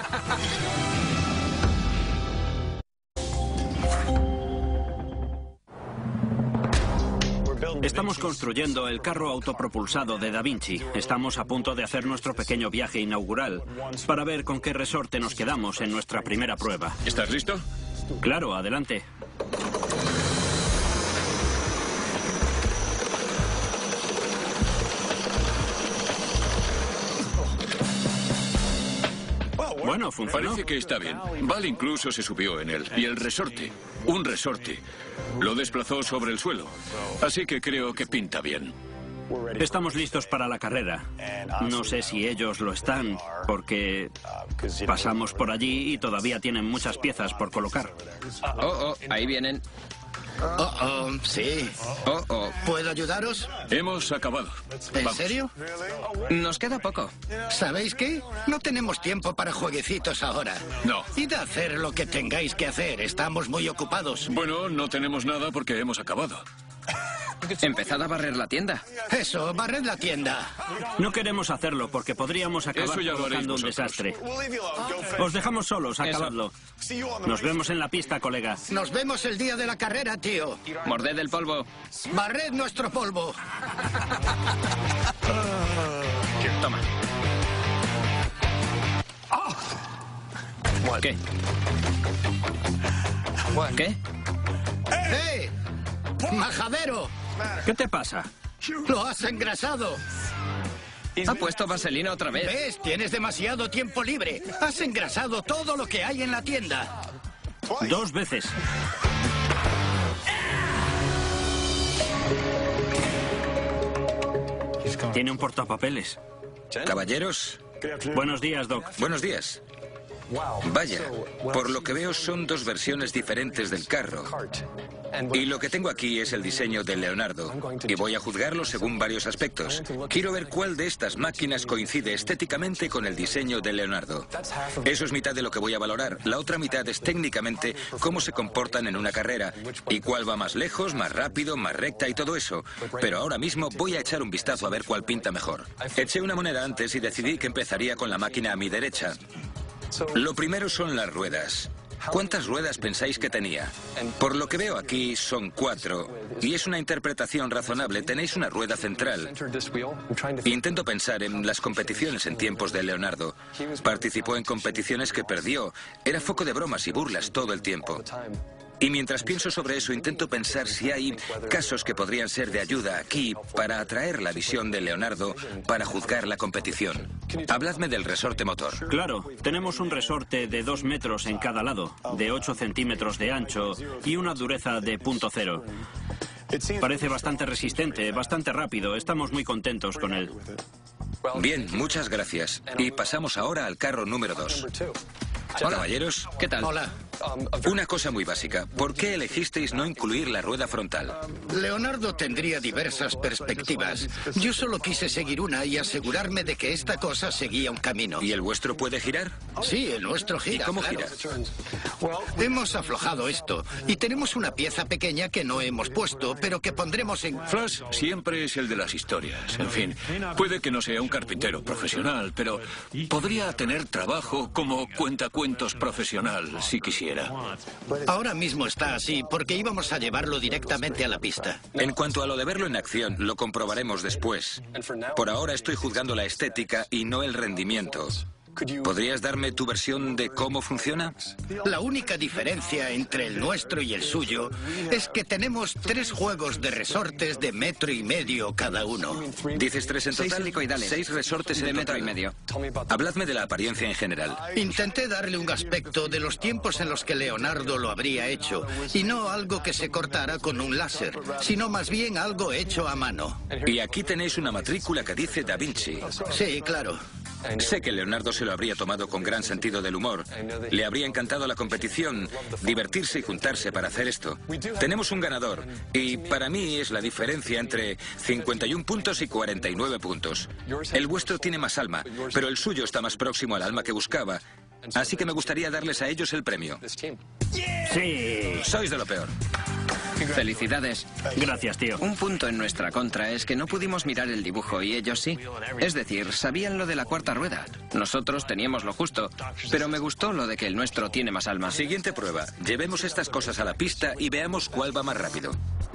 Estamos construyendo el carro autopropulsado de Da Vinci. Estamos a punto de hacer nuestro pequeño viaje inaugural para ver con qué resorte nos quedamos en nuestra primera prueba. ¿Estás listo? Claro, adelante. Bueno, funcionó. Parece que está bien. Val incluso se subió en él. Y el resorte, un resorte, lo desplazó sobre el suelo. Así que creo que pinta bien. Estamos listos para la carrera. No sé si ellos lo están, porque pasamos por allí y todavía tienen muchas piezas por colocar. Oh, oh, ahí vienen. Oh, oh, sí. Oh, oh. ¿Puedo ayudaros? Hemos acabado. ¿En Vamos. serio? Nos queda poco. ¿Sabéis qué? No tenemos tiempo para jueguecitos ahora. No. Id a hacer lo que tengáis que hacer. Estamos muy ocupados. Bueno, no tenemos nada porque hemos acabado. Empezad a barrer la tienda. Eso, barred la tienda. No queremos hacerlo porque podríamos acabar Eso ya lo haréis provocando un vosotros. desastre. Os dejamos solos, acabadlo. Nos vemos en la pista, colega. Nos vemos el día de la carrera, tío. Morded el polvo. Barred nuestro polvo. Toma. ¿Qué? ¿Qué? ¡Eh! ¡Majadero! ¿Qué te pasa? ¡Lo has engrasado! Ha puesto vaselina otra vez. ¿Ves? Tienes demasiado tiempo libre. Has engrasado todo lo que hay en la tienda. Dos veces. Tiene un portapapeles. Caballeros, Buenos días, Doc. buenos días. Vaya, por lo que veo son dos versiones diferentes del carro. Y lo que tengo aquí es el diseño de Leonardo, y voy a juzgarlo según varios aspectos. Quiero ver cuál de estas máquinas coincide estéticamente con el diseño de Leonardo. Eso es mitad de lo que voy a valorar. La otra mitad es técnicamente cómo se comportan en una carrera, y cuál va más lejos, más rápido, más recta y todo eso. Pero ahora mismo voy a echar un vistazo a ver cuál pinta mejor. Eché una moneda antes y decidí que empezaría con la máquina a mi derecha. Lo primero son las ruedas. ¿Cuántas ruedas pensáis que tenía? Por lo que veo aquí son cuatro, y es una interpretación razonable. Tenéis una rueda central. Intento pensar en las competiciones en tiempos de Leonardo. Participó en competiciones que perdió. Era foco de bromas y burlas todo el tiempo. Y mientras pienso sobre eso, intento pensar si hay casos que podrían ser de ayuda aquí para atraer la visión de Leonardo para juzgar la competición. Habladme del resorte motor. Claro, tenemos un resorte de dos metros en cada lado, de ocho centímetros de ancho y una dureza de punto cero. Parece bastante resistente, bastante rápido. Estamos muy contentos con él. Bien, muchas gracias. Y pasamos ahora al carro número dos. Hola. Caballeros, ¿Qué tal? Hola. una cosa muy básica. ¿Por qué elegisteis no incluir la rueda frontal? Leonardo tendría diversas perspectivas. Yo solo quise seguir una y asegurarme de que esta cosa seguía un camino. ¿Y el vuestro puede girar? Sí, el nuestro gira. ¿Y cómo claro. gira? Hemos aflojado esto y tenemos una pieza pequeña que no hemos puesto, pero que pondremos en... Flash siempre es el de las historias. En fin, puede que no sea un carpintero profesional, pero podría tener trabajo como cuentacuentos profesional, si quisiera. Ahora mismo está así porque íbamos a llevarlo directamente a la pista. En cuanto a lo de verlo en acción, lo comprobaremos después. Por ahora estoy juzgando la estética y no el rendimiento. ¿Podrías darme tu versión de cómo funciona? La única diferencia entre el nuestro y el suyo es que tenemos tres juegos de resortes de metro y medio cada uno. ¿Dices tres en Seis total? helicoidales. Seis resortes en De metro total. y medio. Habladme de la apariencia en general. Intenté darle un aspecto de los tiempos en los que Leonardo lo habría hecho, y no algo que se cortara con un láser, sino más bien algo hecho a mano. Y aquí tenéis una matrícula que dice Da Vinci. Sí, claro. Sé que Leonardo se lo habría tomado con gran sentido del humor. Le habría encantado la competición, divertirse y juntarse para hacer esto. Tenemos un ganador, y para mí es la diferencia entre cincuenta y uno puntos y cuarenta y nueve puntos. El vuestro tiene más alma, pero el suyo está más próximo al alma que buscaba. Así que me gustaría darles a ellos el premio. Sí. Sois de lo peor. Felicidades. Gracias, tío. Un punto en nuestra contra es que no pudimos mirar el dibujo y ellos sí. Es decir, sabían lo de la cuarta rueda. Nosotros teníamos lo justo, pero me gustó lo de que el nuestro tiene más alma. Siguiente prueba. Llevemos estas cosas a la pista y veamos cuál va más rápido.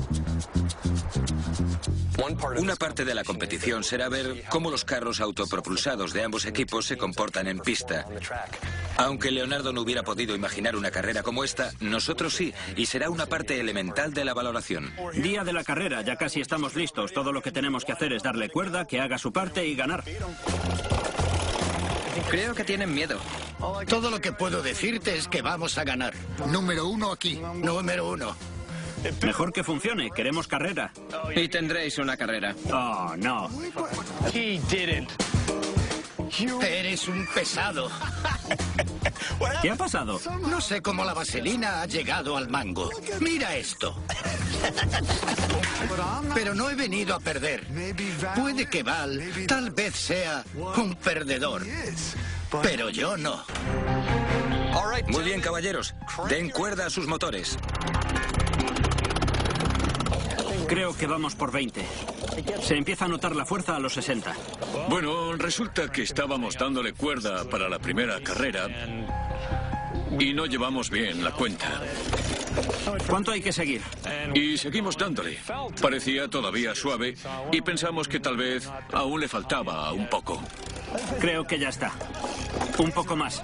Una parte de la competición será ver cómo los carros autopropulsados de ambos equipos se comportan en pista. Aunque Leonardo no hubiera podido imaginar una carrera como esta, nosotros sí, y será una parte elemental de la valoración. Día de la carrera, ya casi estamos listos. Todo lo que tenemos que hacer es darle cuerda, que haga su parte y ganar. Creo que tienen miedo. Todo lo que puedo decirte es que vamos a ganar. Número uno aquí. Número uno. Mejor que funcione, queremos carrera. Y tendréis una carrera. Oh, no. Eres un pesado. ¿Qué ha pasado? No sé cómo la vaselina ha llegado al mango. Mira esto. Pero no he venido a perder. Puede que Val tal vez sea un perdedor. Pero yo no. Muy bien, caballeros. Den cuerda a sus motores. Creo que vamos por veinte. Se empieza a notar la fuerza a los sesenta. Bueno, resulta que estábamos dándole cuerda para la primera carrera y no llevamos bien la cuenta. ¿Cuánto hay que seguir? Y seguimos dándole. Parecía todavía suave y pensamos que tal vez aún le faltaba un poco. Creo que ya está. Un poco más.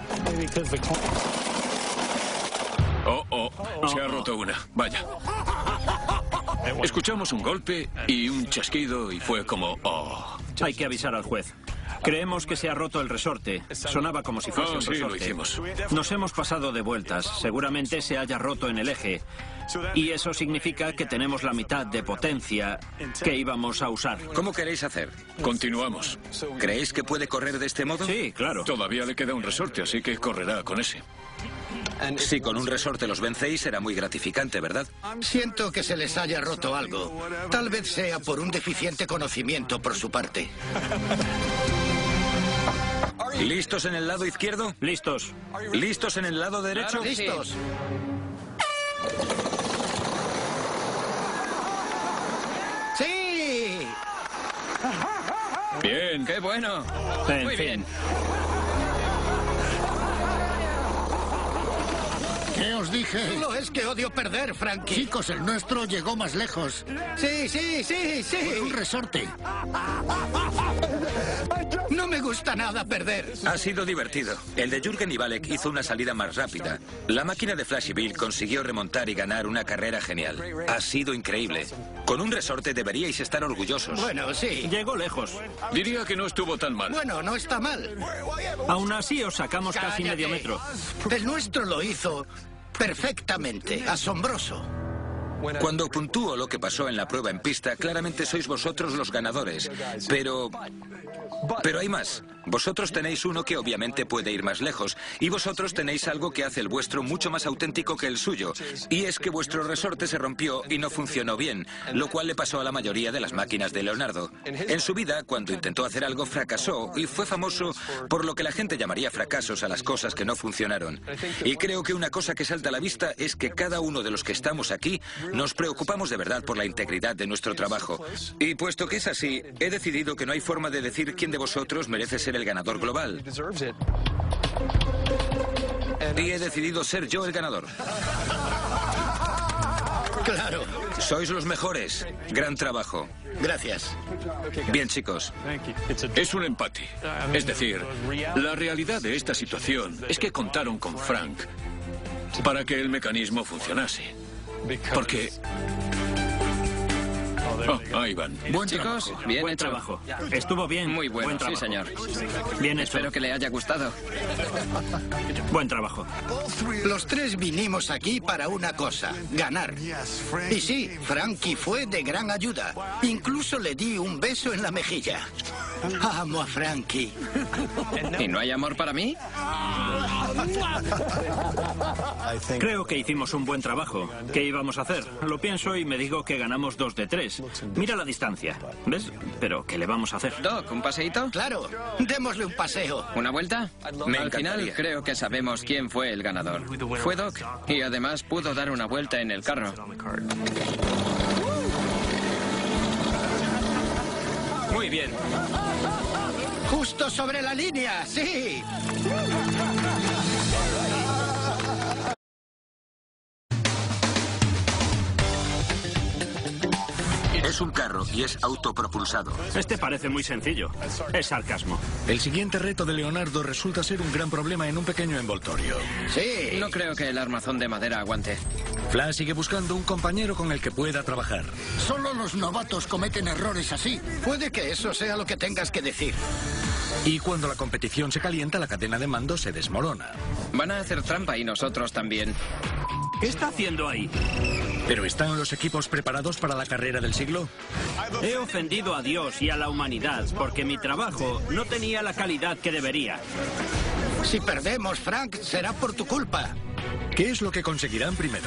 Oh, oh, se ha roto una. Vaya. Escuchamos un golpe y un chasquido y fue como, oh. Hay que avisar al juez. Creemos que se ha roto el resorte. Sonaba como si fuese Oh, un sí, resorte. lo hicimos. Nos hemos pasado de vueltas. Seguramente se haya roto en el eje. Y eso significa que tenemos la mitad de potencia que íbamos a usar. ¿Cómo queréis hacer? Continuamos. ¿Creéis que puede correr de este modo? Sí, claro. Todavía le queda un resorte, así que correrá con ese. Si con un resorte los vencéis, será muy gratificante, ¿verdad? Siento que se les haya roto algo. Tal vez sea por un deficiente conocimiento por su parte. ¿Listos en el lado izquierdo? Listos. ¿Listos en el lado derecho? Claro que sí. ¿Listos? ¡Sí! Bien. ¡Qué bueno! En Muy fin. bien. ¿Qué os dije? No es que odio perder, Frankie. Chicos, el nuestro llegó más lejos. Sí, sí, sí, sí. Un resorte. No me gusta nada perder. Ha sido divertido. El de Jürgen y Valek hizo una salida más rápida. La máquina de Flash y Bill consiguió remontar y ganar una carrera genial. Ha sido increíble. Con un resorte deberíais estar orgullosos. Bueno, sí. Llegó lejos. Diría que no estuvo tan mal. Bueno, no está mal. Aún así os sacamos casi Cállate. medio metro. El nuestro lo hizo perfectamente. Asombroso. Cuando puntúo lo que pasó en la prueba en pista, claramente sois vosotros los ganadores. Pero... Pero hay más. Vosotros tenéis uno que obviamente puede ir más lejos. Y vosotros tenéis algo que hace el vuestro mucho más auténtico que el suyo. Y es que vuestro resorte se rompió y no funcionó bien, lo cual le pasó a la mayoría de las máquinas de Leonardo. En su vida, cuando intentó hacer algo, fracasó y fue famoso por lo que la gente llamaría fracasos a las cosas que no funcionaron. Y creo que una cosa que salta a la vista es que cada uno de los que estamos aquí nos preocupamos de verdad por la integridad de nuestro trabajo. Y puesto que es así, he decidido que no hay forma de decir quién de vosotros merece ser el ganador global. Y he decidido ser yo el ganador. Claro. Sois los mejores. Gran trabajo. Gracias. Bien, chicos. Es un empate. Es decir, la realidad de esta situación es que contaron con Frank para que el mecanismo funcionase. Porque... Oh, ahí van. Buen Chicos, trabajo. bien Buen hecho. trabajo. Estuvo bien. Muy bueno, Buen sí, trabajo. señor. Bien hecho. Espero que le haya gustado. Buen trabajo. Los tres vinimos aquí para una cosa, ganar. Y sí, Frankie fue de gran ayuda. Incluso le di un beso en la mejilla. Amo a Frankie. ¿Y no hay amor para mí? Creo que hicimos un buen trabajo. ¿Qué íbamos a hacer? Lo pienso y me digo que ganamos dos de tres. Mira la distancia. ¿Ves? Pero ¿qué le vamos a hacer? Doc, ¿un paseíto? Claro, démosle un paseo. ¿Una vuelta? Me Al encantaría. final creo que sabemos quién fue el ganador. Fue Doc. Y además pudo dar una vuelta en el carro. Muy bien. Justo sobre la línea, sí. Es un carro y es autopropulsado. Este parece muy sencillo. Es sarcasmo. El siguiente reto de Leonardo resulta ser un gran problema en un pequeño envoltorio. Sí. No creo que el armazón de madera aguante. Flash sigue buscando un compañero con el que pueda trabajar. Solo los novatos cometen errores así. Puede que eso sea lo que tengas que decir. Y cuando la competición se calienta, la cadena de mando se desmorona. Van a hacer trampa y nosotros también. ¿Qué está haciendo ahí? ¿Pero están los equipos preparados para la carrera del siglo? He ofendido a Dios y a la humanidad porque mi trabajo no tenía la calidad que debería. Si perdemos, Frank, será por tu culpa. ¿Qué es lo que conseguirán primero?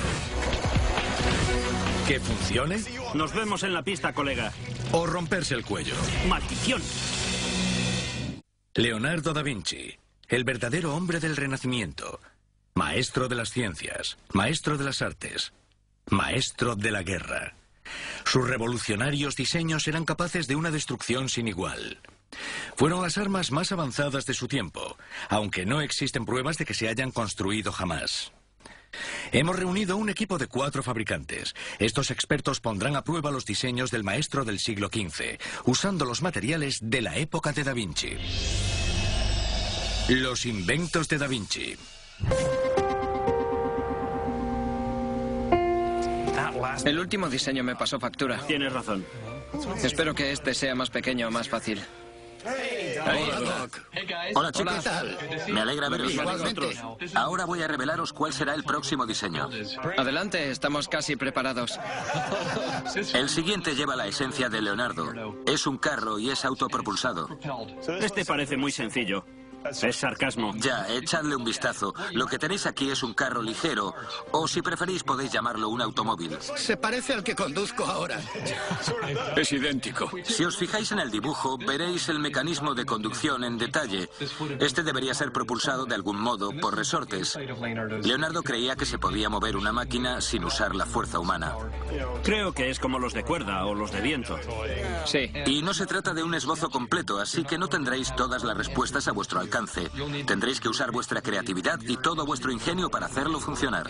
¿Que funcione? Nos vemos en la pista, colega. ¿O romperse el cuello? ¡Maldición! Leonardo da Vinci, el verdadero hombre del Renacimiento. Maestro de las ciencias, maestro de las artes, maestro de la guerra. Sus revolucionarios diseños eran capaces de una destrucción sin igual. Fueron las armas más avanzadas de su tiempo, aunque no existen pruebas de que se hayan construido jamás. Hemos reunido un equipo de cuatro fabricantes. Estos expertos pondrán a prueba los diseños del maestro del siglo quince, usando los materiales de la época de Da Vinci. Los inventos de Da Vinci. El último diseño me pasó factura. Tienes razón. Espero que este sea más pequeño o más fácil. Hola, Doc. Hola, chicos. ¿Qué tal? Me alegra veros. Igualmente. Ahora voy a revelaros cuál será el próximo diseño. Adelante, estamos casi preparados. El siguiente lleva la esencia de Leonardo. Es un carro y es autopropulsado. Este parece muy sencillo. Es sarcasmo. Ya, echadle un vistazo. Lo que tenéis aquí es un carro ligero, o si preferís podéis llamarlo un automóvil. Se parece al que conduzco ahora. Es idéntico. Si os fijáis en el dibujo, veréis el mecanismo de conducción en detalle. Este debería ser propulsado de algún modo por resortes. Leonardo creía que se podía mover una máquina sin usar la fuerza humana. Creo que es como los de cuerda o los de viento. Sí. Y no se trata de un esbozo completo, así que no tendréis todas las respuestas a vuestro alcance. Tendréis que usar vuestra creatividad y todo vuestro ingenio para hacerlo funcionar.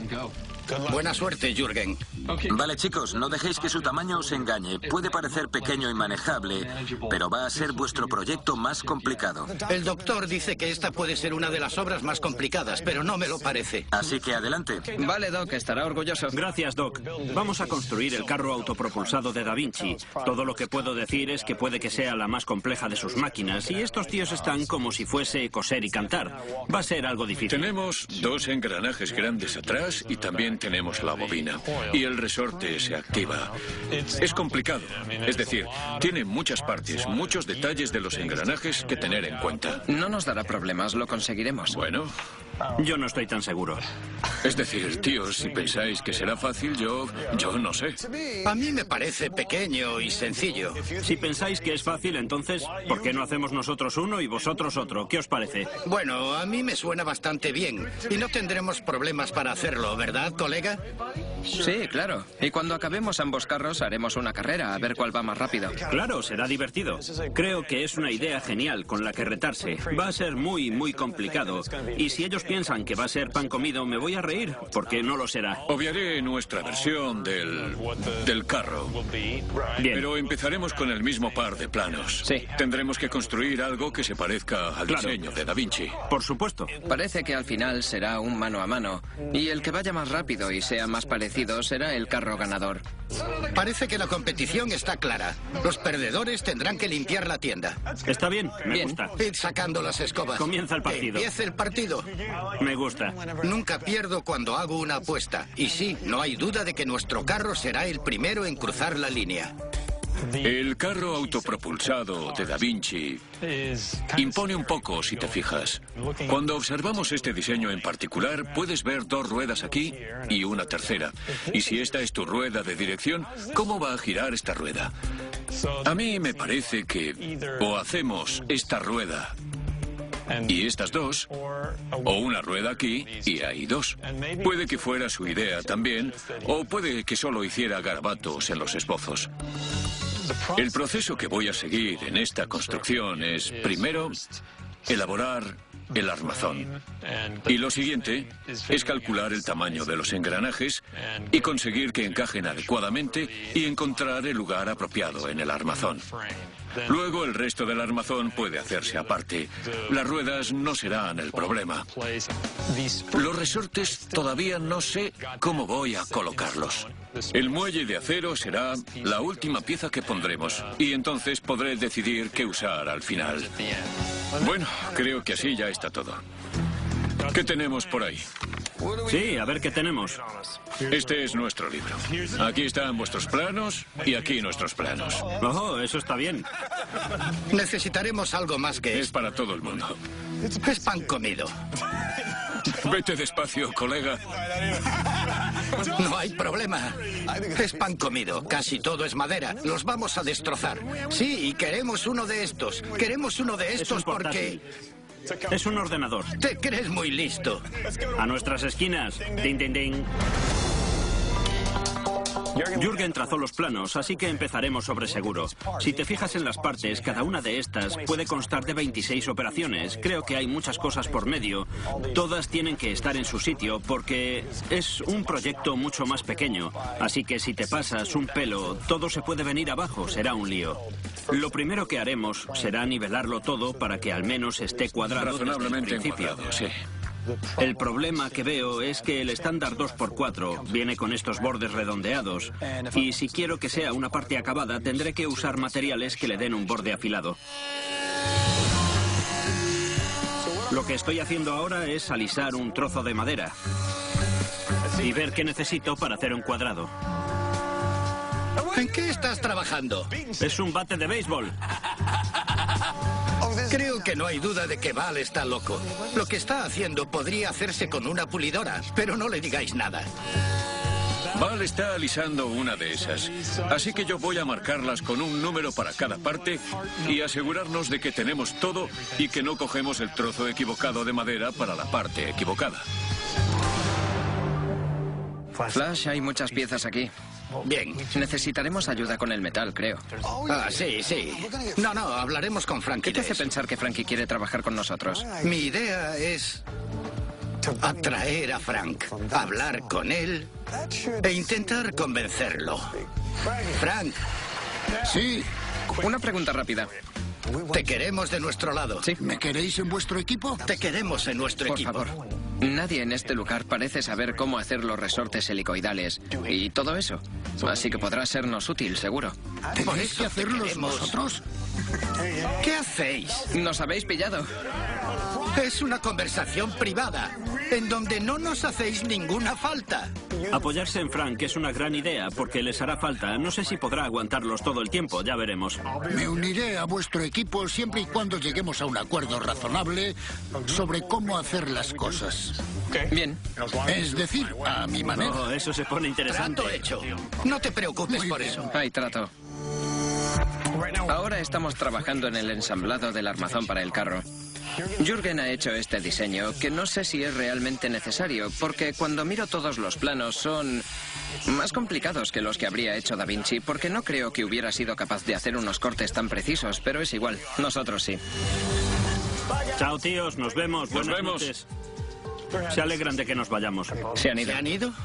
Buena suerte, Jürgen. Vale, chicos, no dejéis que su tamaño os engañe. Puede parecer pequeño y manejable, pero va a ser vuestro proyecto más complicado. El doctor dice que esta puede ser una de las obras más complicadas, pero no me lo parece. Así que adelante. Vale, Doc, estará orgulloso. Gracias, Doc. Vamos a construir el carro autopropulsado de Da Vinci. Todo lo que puedo decir es que puede que sea la más compleja de sus máquinas y estos tíos están como si fuese coser y cantar. Va a ser algo difícil. Tenemos dos engranajes grandes atrás y también tenemos la bobina. Y el resorte se activa. Es complicado. Es decir, tiene muchas partes, muchos detalles de los engranajes que tener en cuenta. No nos dará problemas, lo conseguiremos. Bueno, Yo no estoy tan seguro. es decir, tíos, si pensáis que será fácil, yo... yo no sé. A mí me parece pequeño y sencillo. Si pensáis que es fácil, entonces, ¿por qué no hacemos nosotros uno y vosotros otro? ¿Qué os parece? Bueno, a mí me suena bastante bien. Y no tendremos problemas para hacerlo, ¿verdad, colega? Sí, claro. Y cuando acabemos ambos carros haremos una carrera a ver cuál va más rápido. Claro, será divertido. Creo que es una idea genial con la que retarse. Va a ser muy, muy complicado. Y si ellos piensan que va a ser pan comido, me voy a reír, porque no lo será. Obviaré nuestra versión del... del carro. Bien. Pero empezaremos con el mismo par de planos. Sí. Tendremos que construir algo que se parezca al Claro. diseño de Da Vinci. Por supuesto. Parece que al final será un mano a mano. Y el que vaya más rápido y sea más parecido será el carro ganador. Parece que la competición está clara. Los perdedores tendrán que limpiar la tienda. Está bien, me Bien. gusta. Id sacando las escobas. Comienza el Que partido. empiece el partido. Me gusta. Nunca pierdo cuando hago una apuesta. Y sí, no hay duda de que nuestro carro será el primero en cruzar la línea. El carro autopropulsado de Da Vinci impone un poco, si te fijas. Cuando observamos este diseño en particular, puedes ver dos ruedas aquí y una tercera. Y si esta es tu rueda de dirección, ¿cómo va a girar esta rueda? A mí me parece que o hacemos esta rueda y estas dos, o una rueda aquí y ahí dos. Puede que fuera su idea también, o puede que solo hiciera garabatos en los esbozos. El proceso que voy a seguir en esta construcción es, primero, elaborar el armazón. Y lo siguiente es calcular el tamaño de los engranajes y conseguir que encajen adecuadamente y encontrar el lugar apropiado en el armazón. Luego el resto del armazón puede hacerse aparte. Las ruedas no serán el problema. Los resortes todavía no sé cómo voy a colocarlos. El muelle de acero será la última pieza que pondremos y entonces podré decidir qué usar al final. Bueno, creo que así ya está todo. ¿Qué tenemos por ahí? Sí, a ver qué tenemos. Este es nuestro libro. Aquí están vuestros planos y aquí nuestros planos. Oh, eso está bien. Necesitaremos algo más que Es esto. para todo el mundo. Es pan comido. Vete despacio, colega. No hay problema. Es pan comido. Casi todo es madera. Los vamos a destrozar. Sí, y queremos uno de estos. Queremos uno de Es un estos porque... portátil. Es un ordenador. Te crees muy listo. A nuestras esquinas. Ding, ding, ding. Jürgen trazó los planos, así que empezaremos sobre seguro. Si te fijas en las partes, cada una de estas puede constar de veintiséis operaciones. Creo que hay muchas cosas por medio. Todas tienen que estar en su sitio porque es un proyecto mucho más pequeño. Así que si te pasas un pelo, todo se puede venir abajo, será un lío. Lo primero que haremos será nivelarlo todo para que al menos esté cuadrado desde el Razonablemente principio. encuadrado, sí. El problema que veo es que el estándar dos por cuatro viene con estos bordes redondeados y si quiero que sea una parte acabada tendré que usar materiales que le den un borde afilado. Lo que estoy haciendo ahora es alisar un trozo de madera y ver qué necesito para hacer un cuadrado. ¿En qué estás trabajando? Es un bate de béisbol. Creo que no hay duda de que Val está loco. Lo que está haciendo podría hacerse con una pulidora, pero no le digáis nada. Val está alisando una de esas. Así que yo voy a marcarlas con un número para cada parte y asegurarnos de que tenemos todo y que no cogemos el trozo equivocado de madera para la parte equivocada. Flash, hay muchas piezas aquí. Bien. Necesitaremos ayuda con el metal, creo. Ah, sí, sí. No, no, hablaremos con Frankie. ¿Qué te de hace eso. pensar que Frankie quiere trabajar con nosotros? Mi idea es atraer a Frank, hablar con él e intentar convencerlo. Frank, Sí. Una pregunta rápida. te queremos de nuestro lado. Sí. ¿Me queréis en vuestro equipo? Te queremos en nuestro Por equipo. favor. Nadie en este lugar parece saber cómo hacer los resortes helicoidales y todo eso. Así que podrá sernos útil, seguro. Por ¿Tenéis eso que te hacerlos queremos. vosotros? ¿Qué hacéis? Nos habéis pillado. Es una conversación privada en donde no nos hacéis ninguna falta. Apoyarse en Frank es una gran idea porque les hará falta. No sé si podrá aguantarlos todo el tiempo, ya veremos. Me uniré a vuestro equipo siempre y cuando lleguemos a un acuerdo razonable sobre cómo hacer las cosas. Bien. Es decir, a mi manera. Oh, eso se pone interesante. Trato hecho. No te preocupes por eso. Hay trato. Ahora estamos trabajando en el ensamblado del armazón para el carro. Jürgen ha hecho este diseño que no sé si es realmente necesario, porque cuando miro todos los planos son más complicados que los que habría hecho Da Vinci, porque no creo que hubiera sido capaz de hacer unos cortes tan precisos, pero es igual, nosotros sí. Chao, tíos, nos vemos. Nos Buenas vemos. noches. Se alegran de que nos vayamos. ¿Se han ido? ¿Se han ido?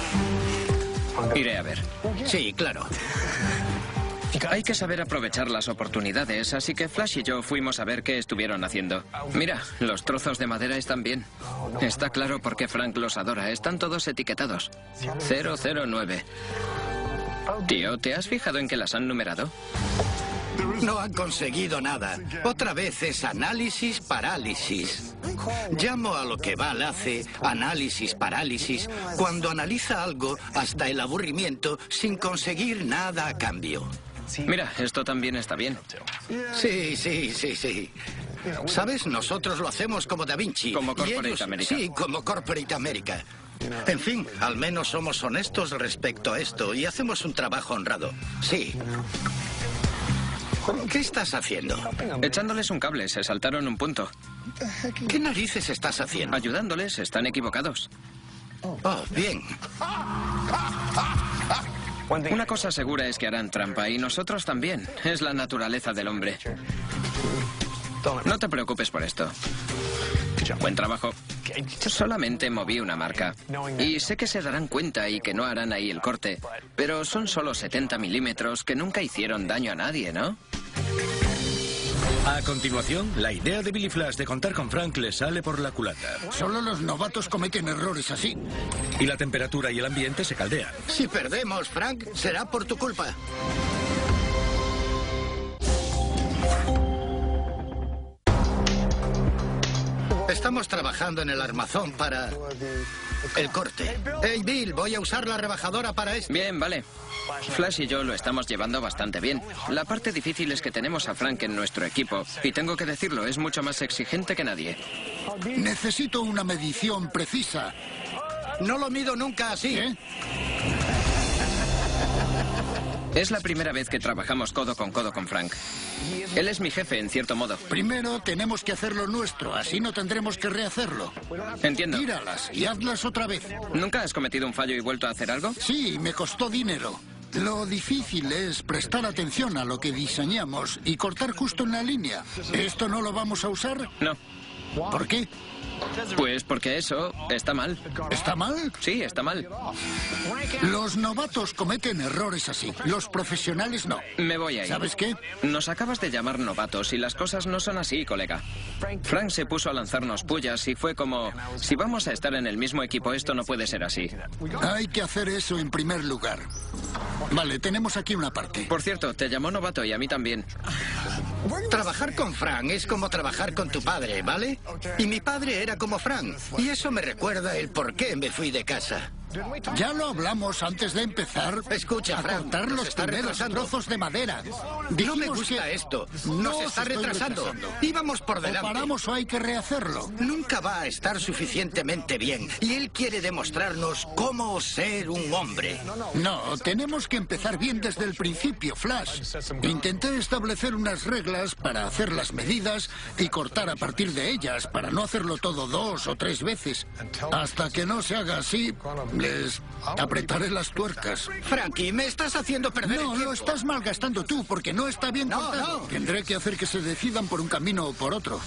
Iré a ver. Sí, claro. Hay que saber aprovechar las oportunidades, así que Flash y yo fuimos a ver qué estuvieron haciendo. Mira, los trozos de madera están bien. Está claro por qué Frank los adora. Están todos etiquetados. cero cero nueve. Tío, ¿te has fijado en que las han numerado? No han conseguido nada. Otra vez es análisis parálisis. Llamo a lo que Val hace análisis parálisis cuando analiza algo hasta el aburrimiento sin conseguir nada a cambio. Mira, esto también está bien. Sí, sí, sí, sí. ¿Sabes? Nosotros lo hacemos como Da Vinci. Como y Corporate ellos- America. Sí, como Corporate America. En fin, al menos somos honestos respecto a esto y hacemos un trabajo honrado. Sí. ¿Qué estás haciendo? Echándoles un cable, se saltaron un punto. ¿Qué narices estás haciendo? Ayudándoles, están equivocados. Oh, bien. Una cosa segura es que harán trampa y nosotros también. Es la naturaleza del hombre. No te preocupes por esto. Buen trabajo. Solamente moví una marca. Y sé que se darán cuenta y que no harán ahí el corte. Pero son solo setenta milímetros que nunca hicieron daño a nadie, ¿no? A continuación, la idea de Billy Flash de contar con Frank le sale por la culata. Solo los novatos cometen errores así. Y la temperatura y el ambiente se caldean. Si perdemos, Frank, será por tu culpa. Estamos trabajando en el armazón para el corte. Hey, Bill, voy a usar la rebajadora para esto. Bien, vale. Flash y yo lo estamos llevando bastante bien. La parte difícil es que tenemos a Frank en nuestro equipo. Y tengo que decirlo, es mucho más exigente que nadie. Necesito una medición precisa. No lo mido nunca así, ¿eh? Es la primera vez que trabajamos codo con codo con Frank. Él es mi jefe, en cierto modo. Primero tenemos que hacer lo nuestro, así no tendremos que rehacerlo. Entiendo. Tíralas y hazlas otra vez. ¿Nunca has cometido un fallo y vuelto a hacer algo? Sí, me costó dinero. Lo difícil es prestar atención a lo que diseñamos y cortar justo en la línea. ¿Esto no lo vamos a usar? No. ¿Por qué? Pues porque eso está mal. ¿Está mal? Sí, está mal. Los novatos cometen errores así. Los profesionales no. Me voy a ir. ¿Sabes qué? Nos acabas de llamar novatos y las cosas no son así, colega. Frank se puso a lanzarnos pullas y fue como... Si vamos a estar en el mismo equipo, esto no puede ser así. Hay que hacer eso en primer lugar. Vale, tenemos aquí una parte. Por cierto, te llamó novato y a mí también. Trabajar con Frank es como trabajar con tu padre, ¿vale? Y mi padre era como Frank. Y eso me recuerda el por qué me fui de casa. Ya lo hablamos antes de empezar. Escucha, a Frank, cortar nos los está primeros retrasando. trozos de madera. No Dijimos me gusta que- esto. No Nos os está estoy retrasando. retrasando. Íbamos por O delante. paramos o hay que rehacerlo. Nunca va a estar suficientemente bien. Y él quiere demostrarnos cómo ser un hombre. No, tenemos que empezar bien desde el principio, Flash. Intenté establecer unas reglas para hacer las medidas y cortar a partir de ellas, para no hacerlo todo dos o tres veces. Hasta que no se haga así, les apretaré las tuercas. Frankie, me estás haciendo perder el No, tiempo. lo estás malgastando tú, porque no está bien No, cortado. no. Tendré que hacer que se decidan por un camino o por otro.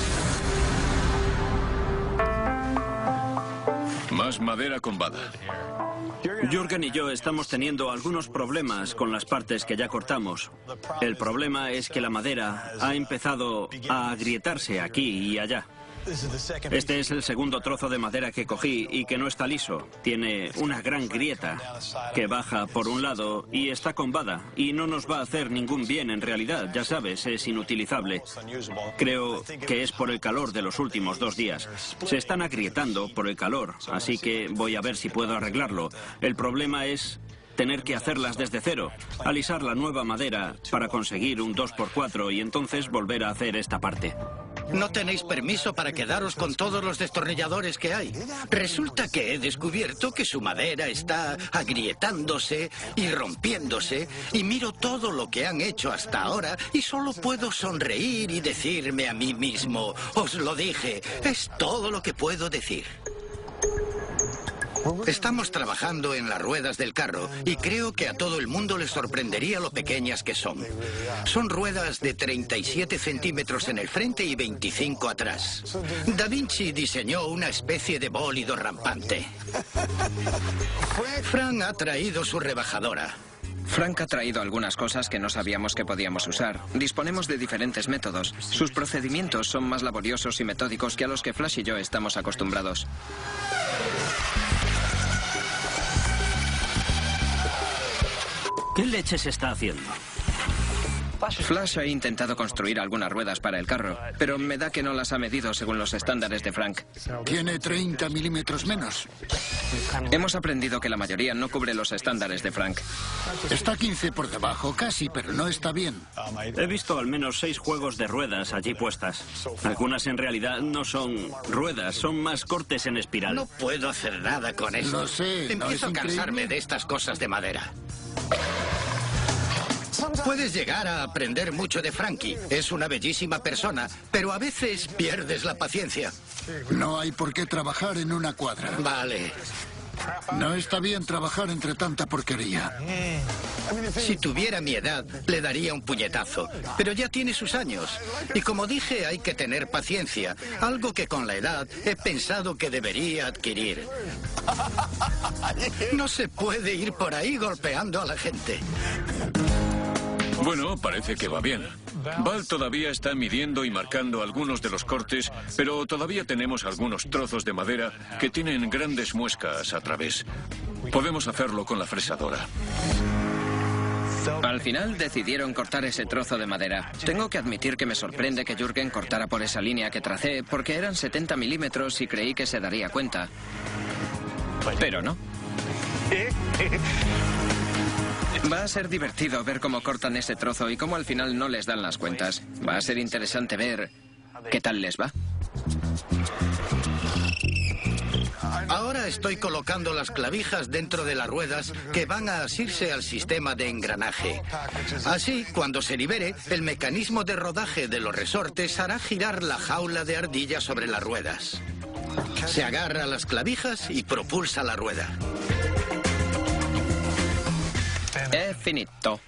Más madera con bada. Jürgen y yo estamos teniendo algunos problemas con las partes que ya cortamos. El problema es que la madera ha empezado a agrietarse aquí y allá. Este es el segundo trozo de madera que cogí y que no está liso. Tiene una gran grieta que baja por un lado y está combada. Y no nos va a hacer ningún bien en realidad, ya sabes, es inutilizable. Creo que es por el calor de los últimos dos días. Se están agrietando por el calor, así que voy a ver si puedo arreglarlo. El problema es tener que hacerlas desde cero, alisar la nueva madera para conseguir un dos por cuatro y entonces volver a hacer esta parte. No tenéis permiso para quedaros con todos los destornilladores que hay. Resulta que he descubierto que su madera está agrietándose y rompiéndose y miro todo lo que han hecho hasta ahora y solo puedo sonreír y decirme a mí mismo, os lo dije, es todo lo que puedo decir. Estamos trabajando en las ruedas del carro y creo que a todo el mundo le sorprendería lo pequeñas que son. Son ruedas de treinta y siete centímetros en el frente y veinticinco atrás. Da Vinci diseñó una especie de bólido rampante. Frank ha traído su rebajadora. Frank ha traído algunas cosas que no sabíamos que podíamos usar. Disponemos de diferentes métodos. Sus procedimientos son más laboriosos y metódicos que a los que Flash y yo estamos acostumbrados. ¿Qué leche se está haciendo? Flash ha intentado construir algunas ruedas para el carro, pero me da que no las ha medido según los estándares de Frank. Tiene treinta milímetros menos. Hemos aprendido que la mayoría no cubre los estándares de Frank. Está quince por debajo, casi, pero no está bien. He visto al menos seis juegos de ruedas allí puestas. Algunas en realidad no son ruedas, son más cortes en espiral. No puedo hacer nada con eso. Lo sé, ¿no Empiezo es a cansarme increíble? de estas cosas de madera. Puedes llegar a aprender mucho de Frankie. Es una bellísima persona, pero a veces pierdes la paciencia. No hay por qué trabajar en una cuadra. Vale. No está bien trabajar entre tanta porquería. Si tuviera mi edad, le daría un puñetazo. Pero ya tiene sus años. Y como dije, hay que tener paciencia. Algo que con la edad he pensado que debería adquirir. No se puede ir por ahí golpeando a la gente. Bueno, parece que va bien. Val todavía está midiendo y marcando algunos de los cortes, pero todavía tenemos algunos trozos de madera que tienen grandes muescas a través. Podemos hacerlo con la fresadora. Al final decidieron cortar ese trozo de madera. Tengo que admitir que me sorprende que Jürgen cortara por esa línea que tracé, porque eran setenta milímetros y creí que se daría cuenta. Pero no. Va a ser divertido ver cómo cortan ese trozo y cómo al final no les dan las cuentas. Va a ser interesante ver qué tal les va. Ahora estoy colocando las clavijas dentro de las ruedas que van a asirse al sistema de engranaje. Así, cuando se libere, el mecanismo de rodaje de los resortes hará girar la jaula de ardilla sobre las ruedas. Se agarra a las clavijas y propulsa la rueda. È finito.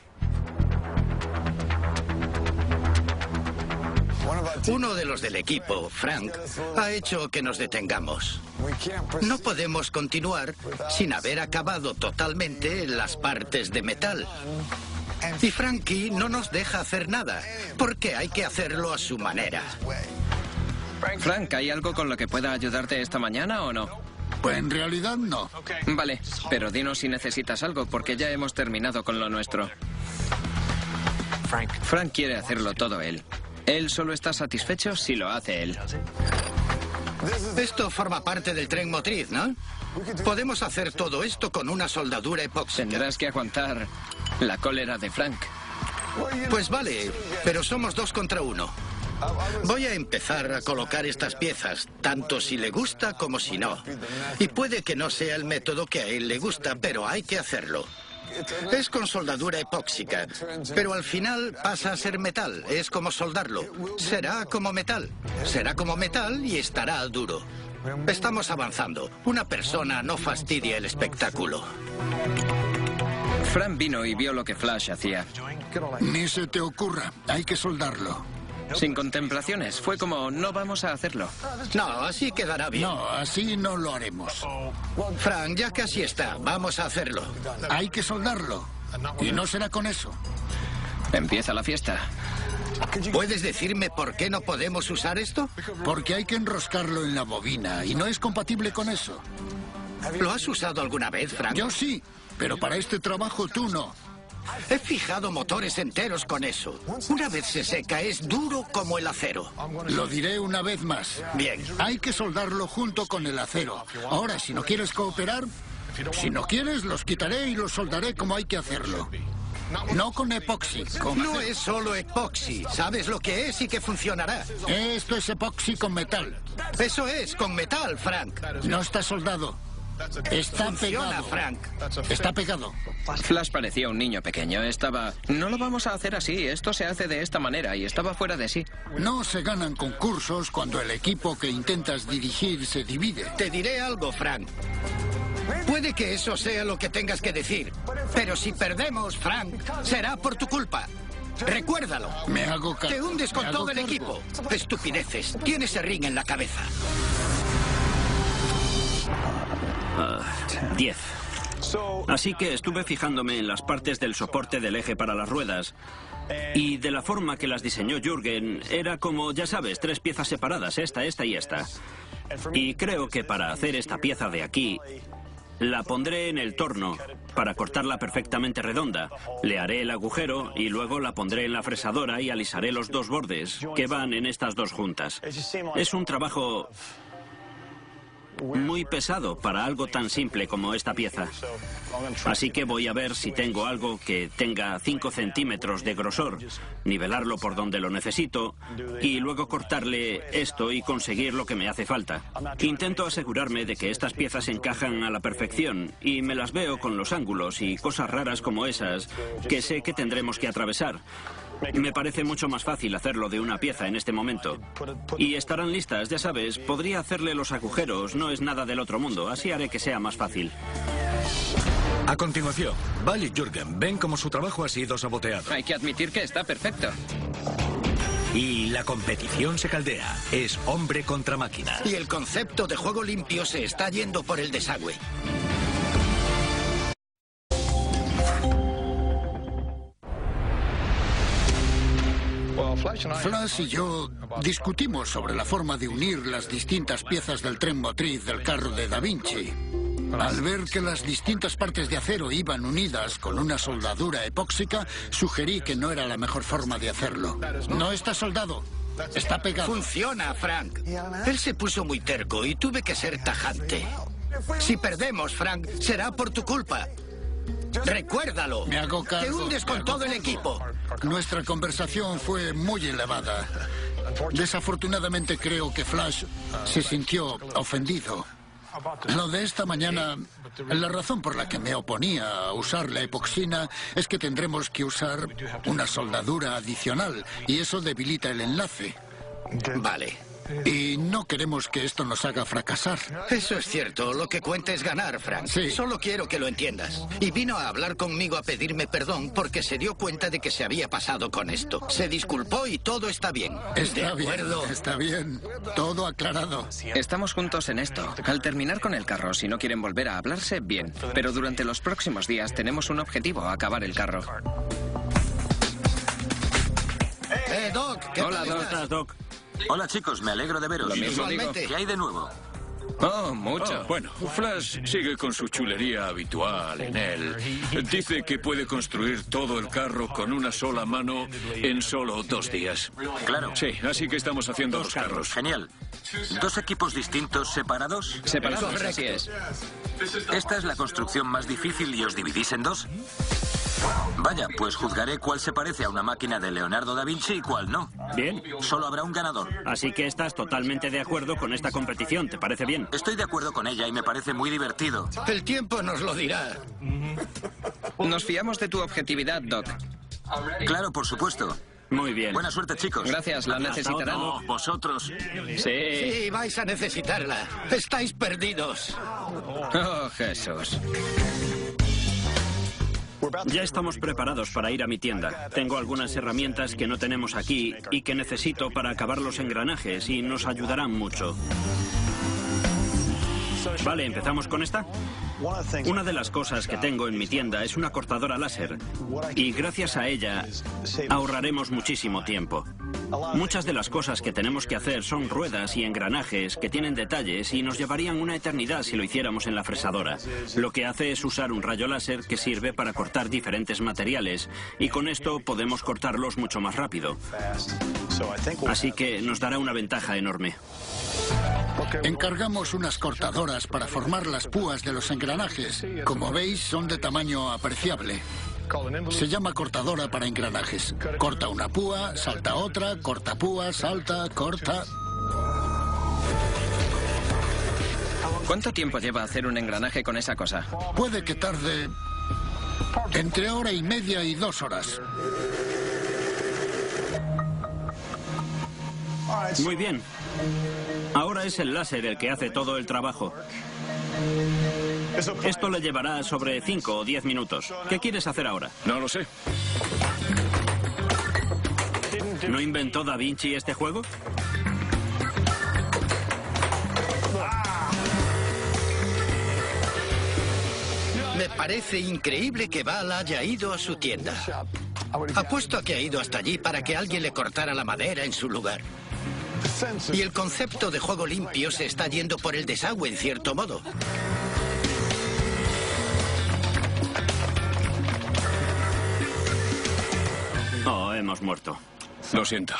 Uno de los del equipo, Frank, ha hecho que nos detengamos. No podemos continuar sin haber acabado totalmente las partes de metal. Y Frankie no nos deja hacer nada, porque hay que hacerlo a su manera. Frank, ¿hay algo con lo que pueda ayudarte esta mañana o no? Pues en realidad no. Vale, pero dinos si necesitas algo, porque ya hemos terminado con lo nuestro. Frank quiere hacerlo todo él. Él solo está satisfecho si lo hace él. Esto forma parte del tren motriz, ¿no? Podemos hacer todo esto con una soldadura epóxica. Tendrás que aguantar la cólera de Frank. Pues vale, pero somos dos contra uno. Voy a empezar a colocar estas piezas, tanto si le gusta como si no. Y puede que no sea el método que a él le gusta, pero hay que hacerlo. Es con soldadura epóxica, pero al final pasa a ser metal. Es como soldarlo. Será como metal. Será como metal y estará duro. Estamos avanzando. Una persona no fastidia el espectáculo. Frank vino y vio lo que Flash hacía. Ni se te ocurra. Hay que soldarlo. Sin contemplaciones. Fue como, no vamos a hacerlo. No, así quedará bien. No, así no lo haremos. Frank, ya casi está. Vamos a hacerlo. Hay que soldarlo. Y no será con eso. Empieza la fiesta. ¿Puedes decirme por qué no podemos usar esto? Porque hay que enroscarlo en la bobina y no es compatible con eso. ¿Lo has usado alguna vez, Frank? Yo sí, pero para este trabajo tú no. He fijado motores enteros con eso. Una vez se seca, es duro como el acero. Lo diré una vez más. Bien. Hay que soldarlo junto con el acero. Ahora, si no quieres cooperar, si no quieres, los quitaré y los soldaré como hay que hacerlo. No con epoxi. Con No acero. es solo epoxi. Sabes lo que es y que funcionará. Esto es epoxi con metal. Eso es, con metal, Frank. No está soldado. Está Funciona, pegado. Frank. Está pegado. Flash parecía un niño pequeño. Estaba, no lo vamos a hacer así, esto se hace de esta manera, y estaba fuera de sí. No se ganan concursos cuando el equipo que intentas dirigir se divide. Te diré algo, Frank. Puede que eso sea lo que tengas que decir, pero si perdemos, Frank, será por tu culpa. Recuérdalo. Me hago cargo. Te hundes con Me hago todo el cargo. equipo. Estupideces. Tienes ese ring en la cabeza. diez. Así que estuve fijándome en las partes del soporte del eje para las ruedas. Y de la forma que las diseñó Jürgen, era como, ya sabes, tres piezas separadas, esta, esta y esta. Y creo que para hacer esta pieza de aquí, la pondré en el torno para cortarla perfectamente redonda. Le haré el agujero y luego la pondré en la fresadora y alisaré los dos bordes que van en estas dos juntas. Es un trabajo muy pesado para algo tan simple como esta pieza. Así que voy a ver si tengo algo que tenga cinco centímetros de grosor, nivelarlo por donde lo necesito y luego cortarle esto y conseguir lo que me hace falta. Intento asegurarme de que estas piezas encajan a la perfección y me las veo con los ángulos y cosas raras como esas que sé que tendremos que atravesar. Me parece mucho más fácil hacerlo de una pieza en este momento. Y estarán listas, ya sabes, podría hacerle los agujeros, no es nada del otro mundo, así haré que sea más fácil. A continuación, Val y Jürgen ven cómo su trabajo ha sido saboteado. Hay que admitir que está perfecto. Y la competición se caldea. Es hombre contra máquina. Y el concepto de juego limpio se está yendo por el desagüe. Flash y yo discutimos sobre la forma de unir las distintas piezas del tren motriz del carro de Da Vinci. Al ver que las distintas partes de acero iban unidas con una soldadura epóxica, sugerí que no era la mejor forma de hacerlo. No está soldado, está pegado. Funciona, Frank. Él se puso muy terco y tuve que ser tajante. Si perdemos, Frank, será por tu culpa. Recuérdalo. Me hago cargo. Te hundes con todo el equipo. Nuestra conversación fue muy elevada. Desafortunadamente creo que Flash se sintió ofendido. Lo de esta mañana, la razón por la que me oponía a usar la epoxina es que tendremos que usar una soldadura adicional y eso debilita el enlace. Vale. Y no queremos que esto nos haga fracasar. Eso es cierto. Lo que cuenta es ganar, Frank. Sí. Solo quiero que lo entiendas. Y vino a hablar conmigo a pedirme perdón porque se dio cuenta de que se había pasado con esto. Se disculpó y todo está bien. Está ¿De acuerdo? bien, está bien. Todo aclarado. Estamos juntos en esto. Al terminar con el carro, si no quieren volver a hablarse, bien. Pero durante los próximos días tenemos un objetivo, acabar el carro. Eh, Doc. ¿Qué Hola, tal ¿cómo estás? estás, Doc? Hola chicos, me alegro de veros. Lo mismo digo. Igualmente. ¿Qué hay de nuevo? Oh, mucho. Oh, bueno, Flash sigue con su chulería habitual en él. Dice que puede construir todo el carro con una sola mano en solo dos días. Claro. Sí, así que estamos haciendo Dos dos carros. Genial. ¿Dos equipos distintos separados? Separados, Correcto. así es. ¿Esta es la construcción más difícil y os dividís en dos? Vaya, pues juzgaré cuál se parece a una máquina de Leonardo da Vinci y cuál no. Bien. Solo habrá un ganador. Así que estás totalmente de acuerdo con esta competición, ¿te parece bien? Estoy de acuerdo con ella y me parece muy divertido. El tiempo nos lo dirá. Nos fiamos de tu objetividad, Doc. Claro, por supuesto. Muy bien. Buena suerte, chicos. Gracias, la Hasta necesitarán. otra. Vosotros. Sí. Sí, vais a necesitarla. Estáis perdidos. Oh, Jesús. Ya estamos preparados para ir a mi tienda. Tengo algunas herramientas que no tenemos aquí y que necesito para acabar los engranajes y nos ayudarán mucho. Vale, ¿empezamos con esta? Una de las cosas que tengo en mi tienda es una cortadora láser y gracias a ella ahorraremos muchísimo tiempo. Muchas de las cosas que tenemos que hacer son ruedas y engranajes que tienen detalles y nos llevarían una eternidad si lo hiciéramos en la fresadora. Lo que hace es usar un rayo láser que sirve para cortar diferentes materiales y con esto podemos cortarlos mucho más rápido. Así que nos dará una ventaja enorme. Encargamos unas cortadoras para formar las púas de los engranajes. Como veis, son de tamaño apreciable. Se llama cortadora para engranajes. Corta una púa, salta otra, corta púa, salta, corta. ¿Cuánto tiempo lleva hacer un engranaje con esa cosa? Puede que tarde entre hora y media y dos horas. Muy bien. Ahora es el láser el que hace todo el trabajo. Esto le llevará sobre cinco o diez minutos. ¿Qué quieres hacer ahora? No lo sé. ¿No inventó Da Vinci este juego? Me parece increíble que Val haya ido a su tienda. Apuesto a que ha ido hasta allí para que alguien le cortara la madera en su lugar. Y el concepto de juego limpio se está yendo por el desagüe, en cierto modo. Oh, hemos muerto. Lo siento.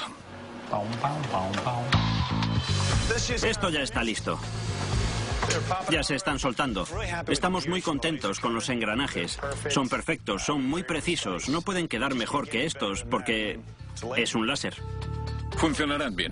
Esto ya está listo. Ya se están soltando. Estamos muy contentos con los engranajes. Son perfectos, son muy precisos. No pueden quedar mejor que estos porque es un láser. Funcionarán bien.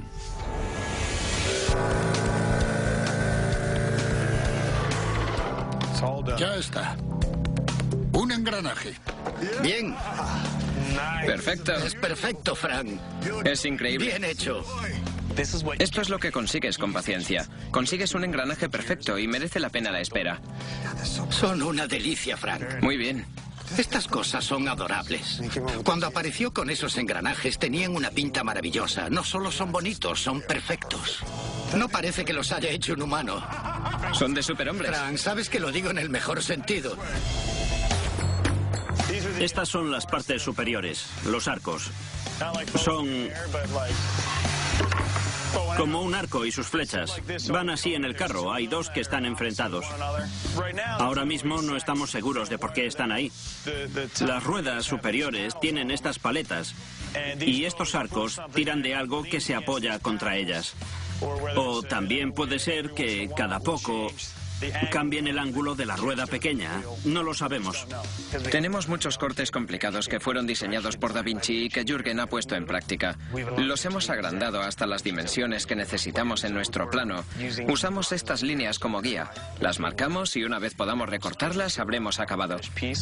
Ya está. Un engranaje. Bien, Perfecto. es perfecto, Frank. Es increíble. Bien hecho. Esto es lo que consigues con paciencia. Consigues un engranaje perfecto y merece la pena la espera. Son una delicia, Frank. Muy bien. Estas cosas son adorables. Cuando apareció con esos engranajes tenían una pinta maravillosa. No solo son bonitos, son perfectos. No parece que los haya hecho un humano. Son de superhombres. Frank, sabes que lo digo en el mejor sentido. Estas son las partes superiores, los arcos. Son Como un arco y sus flechas. Van así en el carro, hay dos que están enfrentados. Ahora mismo no estamos seguros de por qué están ahí. Las ruedas superiores tienen estas paletas y estos arcos tiran de algo que se apoya contra ellas. O también puede ser que cada poco cambien el ángulo de la rueda pequeña. No lo sabemos. Tenemos muchos cortes complicados que fueron diseñados por Da Vinci y que Jürgen ha puesto en práctica. Los hemos agrandado hasta las dimensiones que necesitamos en nuestro plano. Usamos estas líneas como guía. Las marcamos y una vez podamos recortarlas, habremos acabado.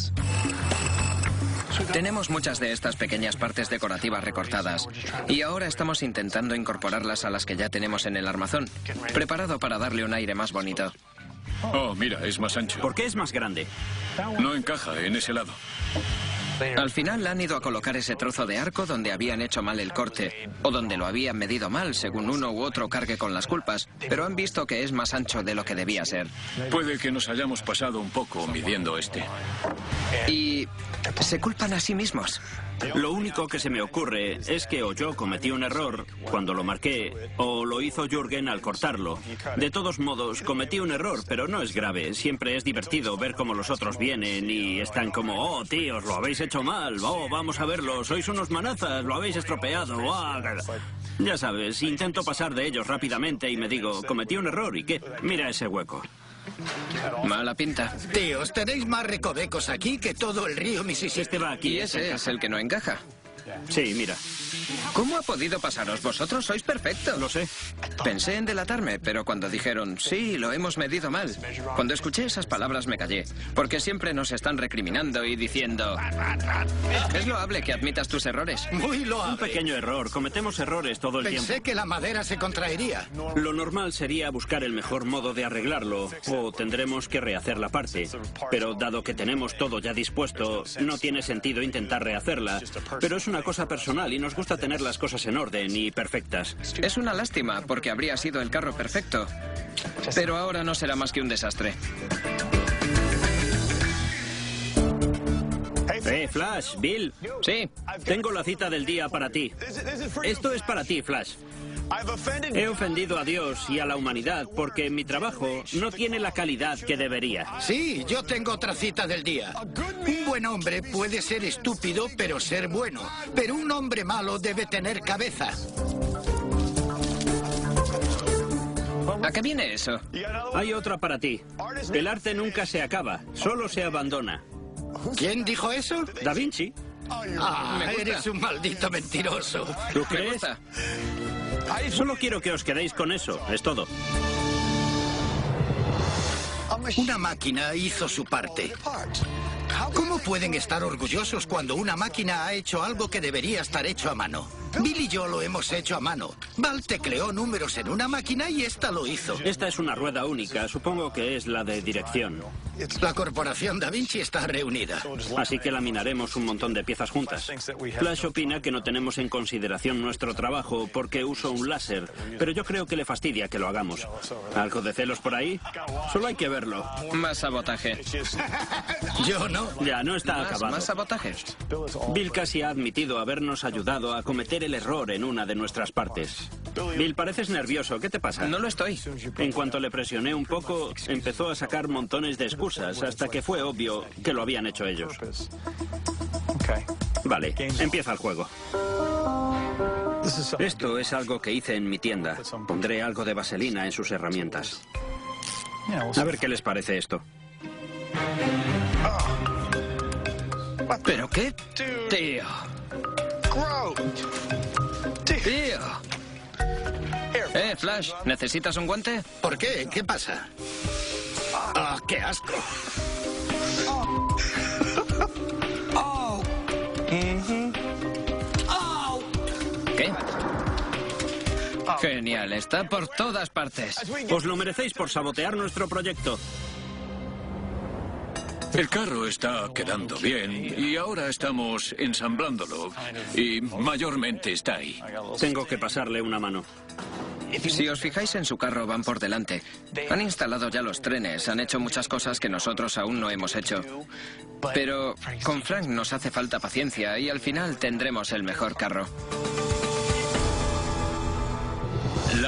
Tenemos muchas de estas pequeñas partes decorativas recortadas y ahora estamos intentando incorporarlas a las que ya tenemos en el armazón, preparado para darle un aire más bonito. Oh, mira, es más ancho. ¿Por qué es más grande? No encaja en ese lado. Al final han ido a colocar ese trozo de arco donde habían hecho mal el corte, o donde lo habían medido mal, según uno u otro cargue con las culpas, pero han visto que es más ancho de lo que debía ser. Puede que nos hayamos pasado un poco midiendo este. Y se culpan a sí mismos. Lo único que se me ocurre es que o yo cometí un error cuando lo marqué, o lo hizo Jürgen al cortarlo. De todos modos, cometí un error, pero no es grave. Siempre es divertido ver cómo los otros vienen y están como, oh, tíos, lo habéis hecho mal, oh, vamos a verlo, sois unos manazas, lo habéis estropeado. Oh. Ya sabes, intento pasar de ellos rápidamente y me digo, cometí un error, ¿y qué? Mira ese hueco. Mala pinta. Tíos, tenéis más recovecos aquí que todo el río Mississippi. Este va aquí. Y ese es el que no encaja. Sí, mira. ¿Cómo ha podido pasaros? Vosotros sois perfectos. Lo sé. Pensé en delatarme, pero cuando dijeron, sí, lo hemos medido mal, cuando escuché esas palabras me callé, porque siempre nos están recriminando y diciendo, es loable que admitas tus errores. Muy loable. Un pequeño error. Cometemos errores todo el Pensé tiempo. que la madera se contraería. Lo normal sería buscar el mejor modo de arreglarlo, o tendremos que rehacer la parte. Pero dado que tenemos todo ya dispuesto, no tiene sentido intentar rehacerla. Pero es una cosa personal y nos gusta tener las cosas en orden y perfectas. Es una lástima, porque habría sido el carro perfecto. Pero ahora no será más que un desastre. Eh, Flash, Bill. Sí. Tengo la cita del día para ti. Esto es para ti, Flash. He ofendido a Dios y a la humanidad porque mi trabajo no tiene la calidad que debería. Sí, yo tengo otra cita del día. Un buen hombre puede ser estúpido, pero ser bueno. Pero un hombre malo debe tener cabeza. ¿A qué viene eso? Hay otra para ti. El arte nunca se acaba, solo se abandona. ¿Quién dijo eso? Da Vinci. Ah, Me gusta. eres un maldito mentiroso. ¿Tú Me crees? gusta. Solo quiero que os quedéis con eso, es todo. Una máquina hizo su parte. ¿Cómo pueden estar orgullosos cuando una máquina ha hecho algo que debería estar hecho a mano? Bill y yo lo hemos hecho a mano. Val tecleó números en una máquina y esta lo hizo. Esta es una rueda única, supongo que es la de dirección. La corporación Da Vinci está reunida. Así que laminaremos un montón de piezas juntas. Flash opina que no tenemos en consideración nuestro trabajo porque uso un láser, pero yo creo que le fastidia que lo hagamos. ¿Algo de celos por ahí? Solo hay que verlo. Más sabotaje. Yo no. Ya, no está Más, acabado. más sabotaje. Bill casi ha admitido habernos ayudado a cometer el error en una de nuestras partes. Bill, pareces nervioso. ¿Qué te pasa? No lo estoy. En cuanto le presioné un poco, empezó a sacar montones de excusas hasta que fue obvio que lo habían hecho ellos. Vale, empieza el juego. Esto es algo que hice en mi tienda. Pondré algo de vaselina en sus herramientas. A ver qué les parece esto. ¿Pero qué? Tío. Tío. Eh, Flash, ¿necesitas un guante? ¿Por qué? ¿Qué pasa? ¡Ah, qué asco! ¿Qué? Genial, está por todas partes. Os lo merecéis por sabotear nuestro proyecto. El carro está quedando bien y ahora estamos ensamblándolo y mayormente está ahí. Tengo que pasarle una mano. Si os fijáis en su carro, van por delante. Han instalado ya los trenes, han hecho muchas cosas que nosotros aún no hemos hecho. Pero con Frank nos hace falta paciencia y al final tendremos el mejor carro.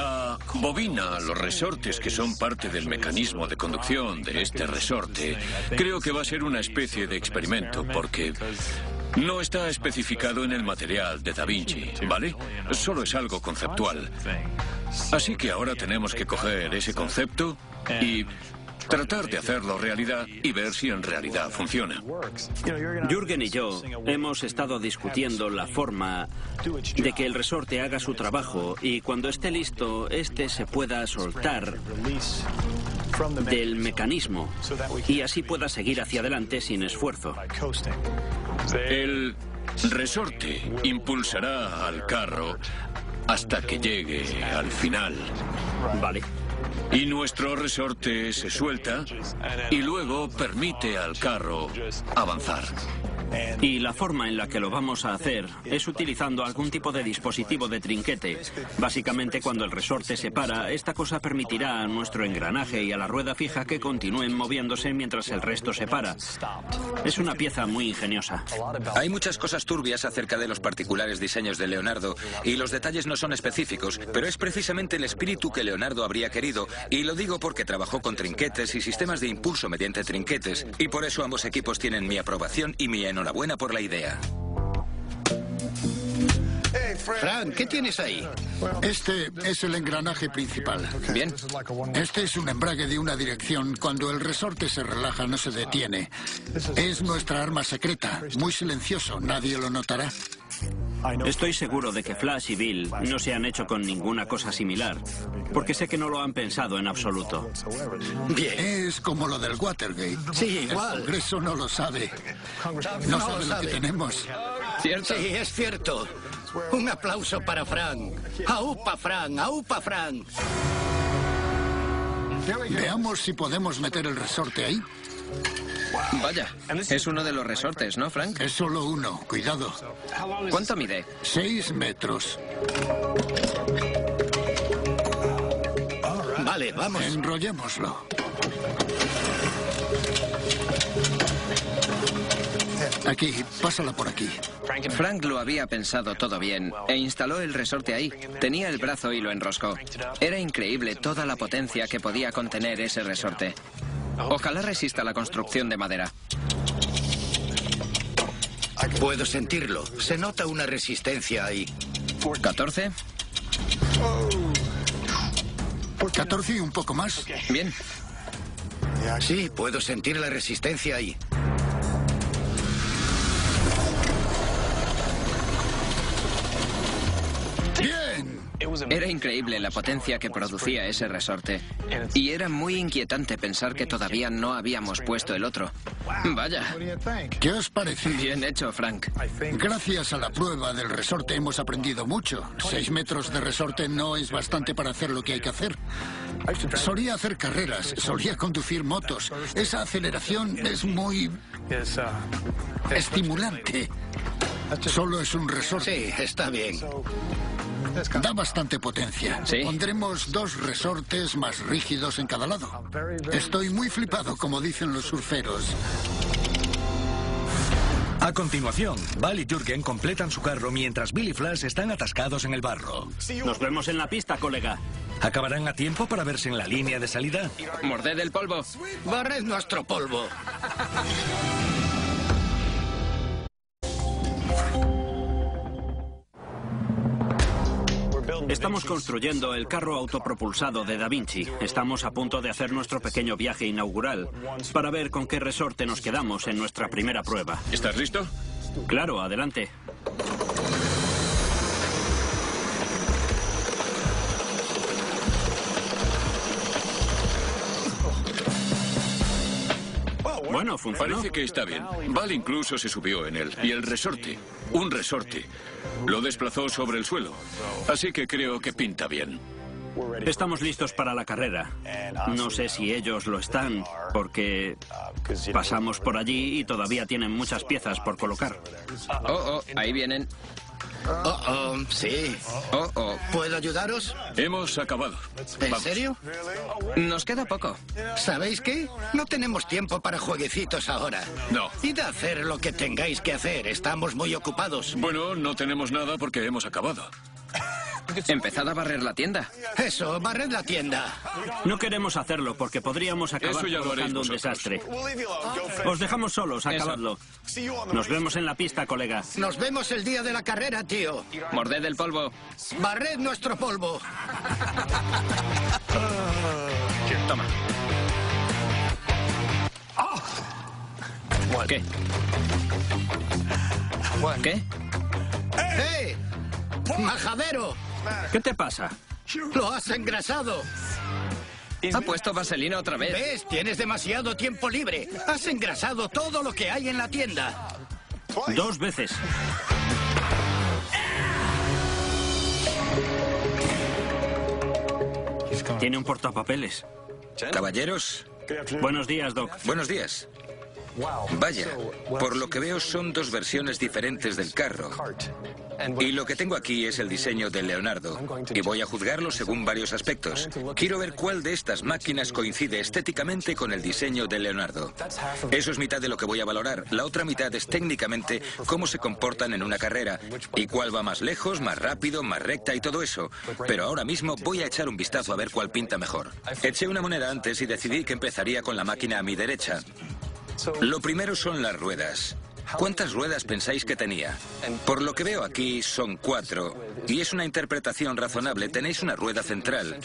bobina los resortes que son parte del mecanismo de conducción de este resorte, creo que va a ser una especie de experimento, porque no está especificado en el material de Da Vinci, ¿vale? Solo es algo conceptual. Así que ahora tenemos que coger ese concepto y tratar de hacerlo realidad y ver si en realidad funciona. Jürgen y yo hemos estado discutiendo la forma de que el resorte haga su trabajo y cuando esté listo, este se pueda soltar del mecanismo y así pueda seguir hacia adelante sin esfuerzo. El resorte impulsará al carro hasta que llegue al final. Vale. Y nuestro resorte se suelta y luego permite al carro avanzar. Y la forma en la que lo vamos a hacer es utilizando algún tipo de dispositivo de trinquete. Básicamente, cuando el resorte se para, esta cosa permitirá a nuestro engranaje y a la rueda fija que continúen moviéndose mientras el resto se para. Es una pieza muy ingeniosa. Hay muchas cosas turbias acerca de los particulares diseños de Leonardo y los detalles no son específicos, pero es precisamente el espíritu que Leonardo habría querido, y lo digo porque trabajó con trinquetes y sistemas de impulso mediante trinquetes, y por eso ambos equipos tienen mi aprobación y mi enhorabuena por la idea. Frank, ¿qué tienes ahí? Este es el engranaje principal. Bien. Este es un embrague de una dirección. Cuando el resorte se relaja, no se detiene. Es nuestra arma secreta. Muy silencioso. Nadie lo notará. Estoy seguro de que Flash y Bill no se han hecho con ninguna cosa similar, porque sé que no lo han pensado en absoluto. Bien. Es como lo del Watergate. Sí, igual. El Congreso no lo sabe. No, No sabe lo lo sabe. que tenemos. ¿Cierto? Sí, es cierto. Un aplauso para Frank. ¡Aupa, Frank! ¡Aupa, Frank! Veamos si podemos meter el resorte ahí. Vaya, es uno de los resortes, ¿no, Frank? Es solo uno. Cuidado. ¿Cuánto mide? Seis metros. Vale, vamos. Enrollémoslo. Aquí, pásala por aquí. Frank lo había pensado todo bien e instaló el resorte ahí. Tenía el brazo y lo enroscó. Era increíble toda la potencia que podía contener ese resorte. Ojalá resista la construcción de madera. Puedo sentirlo. Se nota una resistencia ahí. ¿catorce? catorce y un poco más. Bien. Sí, puedo sentir la resistencia ahí. ¡Bien! Era increíble la potencia que producía ese resorte. Y era muy inquietante pensar que todavía no habíamos puesto el otro. Vaya. ¿Qué os parece? Bien hecho, Frank. Gracias a la prueba del resorte hemos aprendido mucho. Seis metros de resorte no es bastante para hacer lo que hay que hacer. Solía hacer carreras, solía conducir motos. Esa aceleración es muy estimulante. Solo es un resorte. Sí, está bien. Da bastante potencia. Sí. Pondremos dos resortes más rígidos en cada lado. Estoy muy flipado, como dicen los surferos. A continuación, Val y Jürgen completan su carro mientras Bill y Flash están atascados en el barro. Nos vemos en la pista, colega. ¿Acabarán a tiempo para verse en la línea de salida? Morded el polvo. Barred nuestro polvo. Estamos construyendo el carro autopropulsado de Da Vinci. Estamos a punto de hacer nuestro pequeño viaje inaugural para ver con qué resorte nos quedamos en nuestra primera prueba. ¿Estás listo? Claro, adelante. Bueno, funcionó. Parece que está bien. Val incluso se subió en él. Y el resorte, un resorte, lo desplazó sobre el suelo. Así que creo que pinta bien. Estamos listos para la carrera. No sé si ellos lo están, porque pasamos por allí y todavía tienen muchas piezas por colocar. Oh, oh, ahí vienen. Oh, oh, sí. Oh, oh. ¿Puedo ayudaros? Hemos acabado. ¿En Vamos. serio? Nos queda poco. ¿Sabéis qué? No tenemos tiempo para jueguecitos ahora. No. Id a hacer lo que tengáis que hacer. Estamos muy ocupados. Bueno, no tenemos nada porque hemos acabado. Empezad a barrer la tienda. Eso, barred la tienda. No queremos hacerlo porque podríamos acabar Eso ya lo haréis provocando un vosotros. desastre. Os dejamos solos, acabadlo. Nos vemos en la pista, colega. Nos vemos el día de la carrera, tío. Morded el polvo. Barred nuestro polvo. Toma. ¿Qué? ¿Qué? ¡Eh! ¡Majadero! ¿Qué te pasa? ¡Lo has engrasado! Ha puesto vaselina otra vez. ¿Ves? Tienes demasiado tiempo libre. Has engrasado todo lo que hay en la tienda. Dos veces. Tiene un portapapeles. Caballeros, Buenos días, Doc. buenos días. Vaya, por lo que veo son dos versiones diferentes del carro. Y lo que tengo aquí es el diseño de Leonardo, y voy a juzgarlo según varios aspectos. Quiero ver cuál de estas máquinas coincide estéticamente con el diseño de Leonardo. Eso es mitad de lo que voy a valorar. La otra mitad es técnicamente cómo se comportan en una carrera, y cuál va más lejos, más rápido, más recta y todo eso. Pero ahora mismo voy a echar un vistazo a ver cuál pinta mejor. Eché una moneda antes y decidí que empezaría con la máquina a mi derecha. Lo primero son las ruedas. ¿Cuántas ruedas pensáis que tenía? Por lo que veo aquí son cuatro, y es una interpretación razonable. Tenéis una rueda central.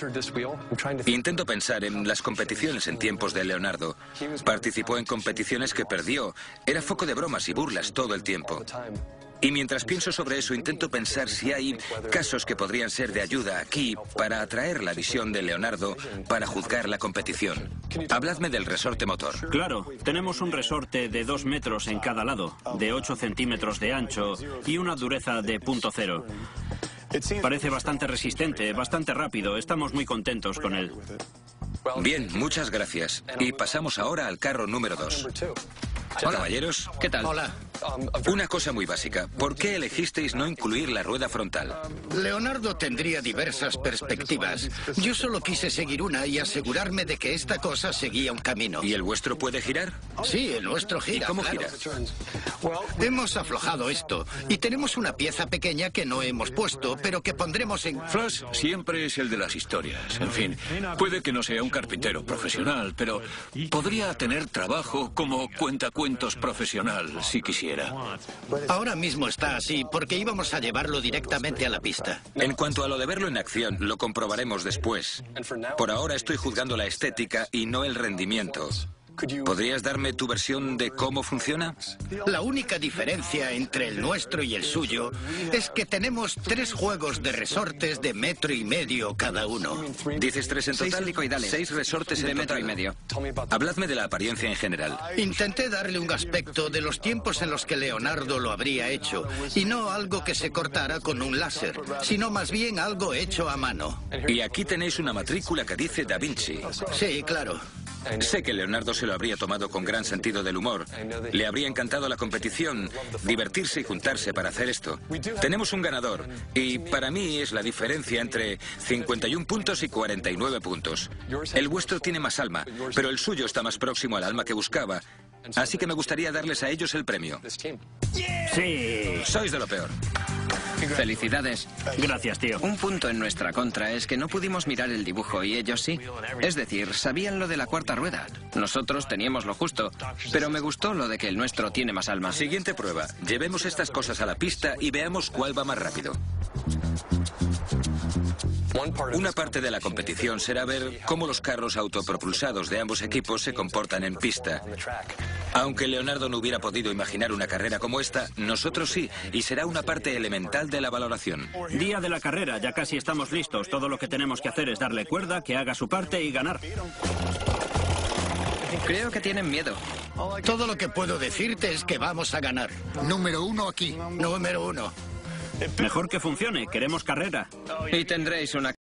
Intento pensar en las competiciones en tiempos de Leonardo. Participó en competiciones que perdió. Era foco de bromas y burlas todo el tiempo. Y mientras pienso sobre eso, intento pensar si hay casos que podrían ser de ayuda aquí para atraer la visión de Leonardo para juzgar la competición. Habladme del resorte motor. Claro, tenemos un resorte de dos metros en cada lado, de ocho centímetros de ancho y una dureza de punto cero. Parece bastante resistente, bastante rápido. Estamos muy contentos con él. Bien, muchas gracias. Y pasamos ahora al carro número dos. Hola. Caballeros, ¿Qué tal? Hola. una cosa muy básica. ¿Por qué elegisteis no incluir la rueda frontal? Leonardo tendría diversas perspectivas. Yo solo quise seguir una y asegurarme de que esta cosa seguía un camino. ¿Y el vuestro puede girar? Sí, el nuestro gira. ¿Y cómo claro. gira? Hemos aflojado esto y tenemos una pieza pequeña que no hemos puesto, pero que pondremos en... Flash siempre es el de las historias. En fin, puede que no sea un carpintero profesional, pero podría tener trabajo como cuentacuentos profesional, si quisiera. Ahora mismo está así porque íbamos a llevarlo directamente a la pista. En cuanto a lo de verlo en acción, lo comprobaremos después. Por ahora estoy juzgando la estética y no el rendimiento. ¿Podrías darme tu versión de cómo funciona? La única diferencia entre el nuestro y el suyo es que tenemos tres juegos de resortes de metro y medio cada uno. ¿Dices tres en Seis total? helicoidales. Seis resortes en De metro total. y medio. Habladme de la apariencia en general. Intenté darle un aspecto de los tiempos en los que Leonardo lo habría hecho, y no algo que se cortara con un láser, sino más bien algo hecho a mano. Y aquí tenéis una matrícula que dice Da Vinci. Sí, claro. Sé que Leonardo se lo habría tomado con gran sentido del humor. Le habría encantado la competición, divertirse y juntarse para hacer esto. Tenemos un ganador, y para mí es la diferencia entre cincuenta y uno puntos y cuarenta y nueve puntos. El vuestro tiene más alma, pero el suyo está más próximo al alma que buscaba. Así que me gustaría darles a ellos el premio. Sí. Sois de lo peor. Felicidades. Gracias, tío. Un punto en nuestra contra es que no pudimos mirar el dibujo y ellos sí. Es decir, sabían lo de la cuarta rueda. Nosotros teníamos lo justo, pero me gustó lo de que el nuestro tiene más alma. Siguiente prueba. Llevemos estas cosas a la pista y veamos cuál va más rápido. Una parte de la competición será ver cómo los carros autopropulsados de ambos equipos se comportan en pista. Aunque Leonardo no hubiera podido imaginar una carrera como esta, nosotros sí, y será una parte elemental de la valoración. Día de la carrera, ya casi estamos listos. Todo lo que tenemos que hacer es darle cuerda, que haga su parte y ganar. Creo que tienen miedo. Todo lo que puedo decirte es que vamos a ganar. Número uno aquí. Número uno. Mejor que funcione, queremos carrera. Y tendréis una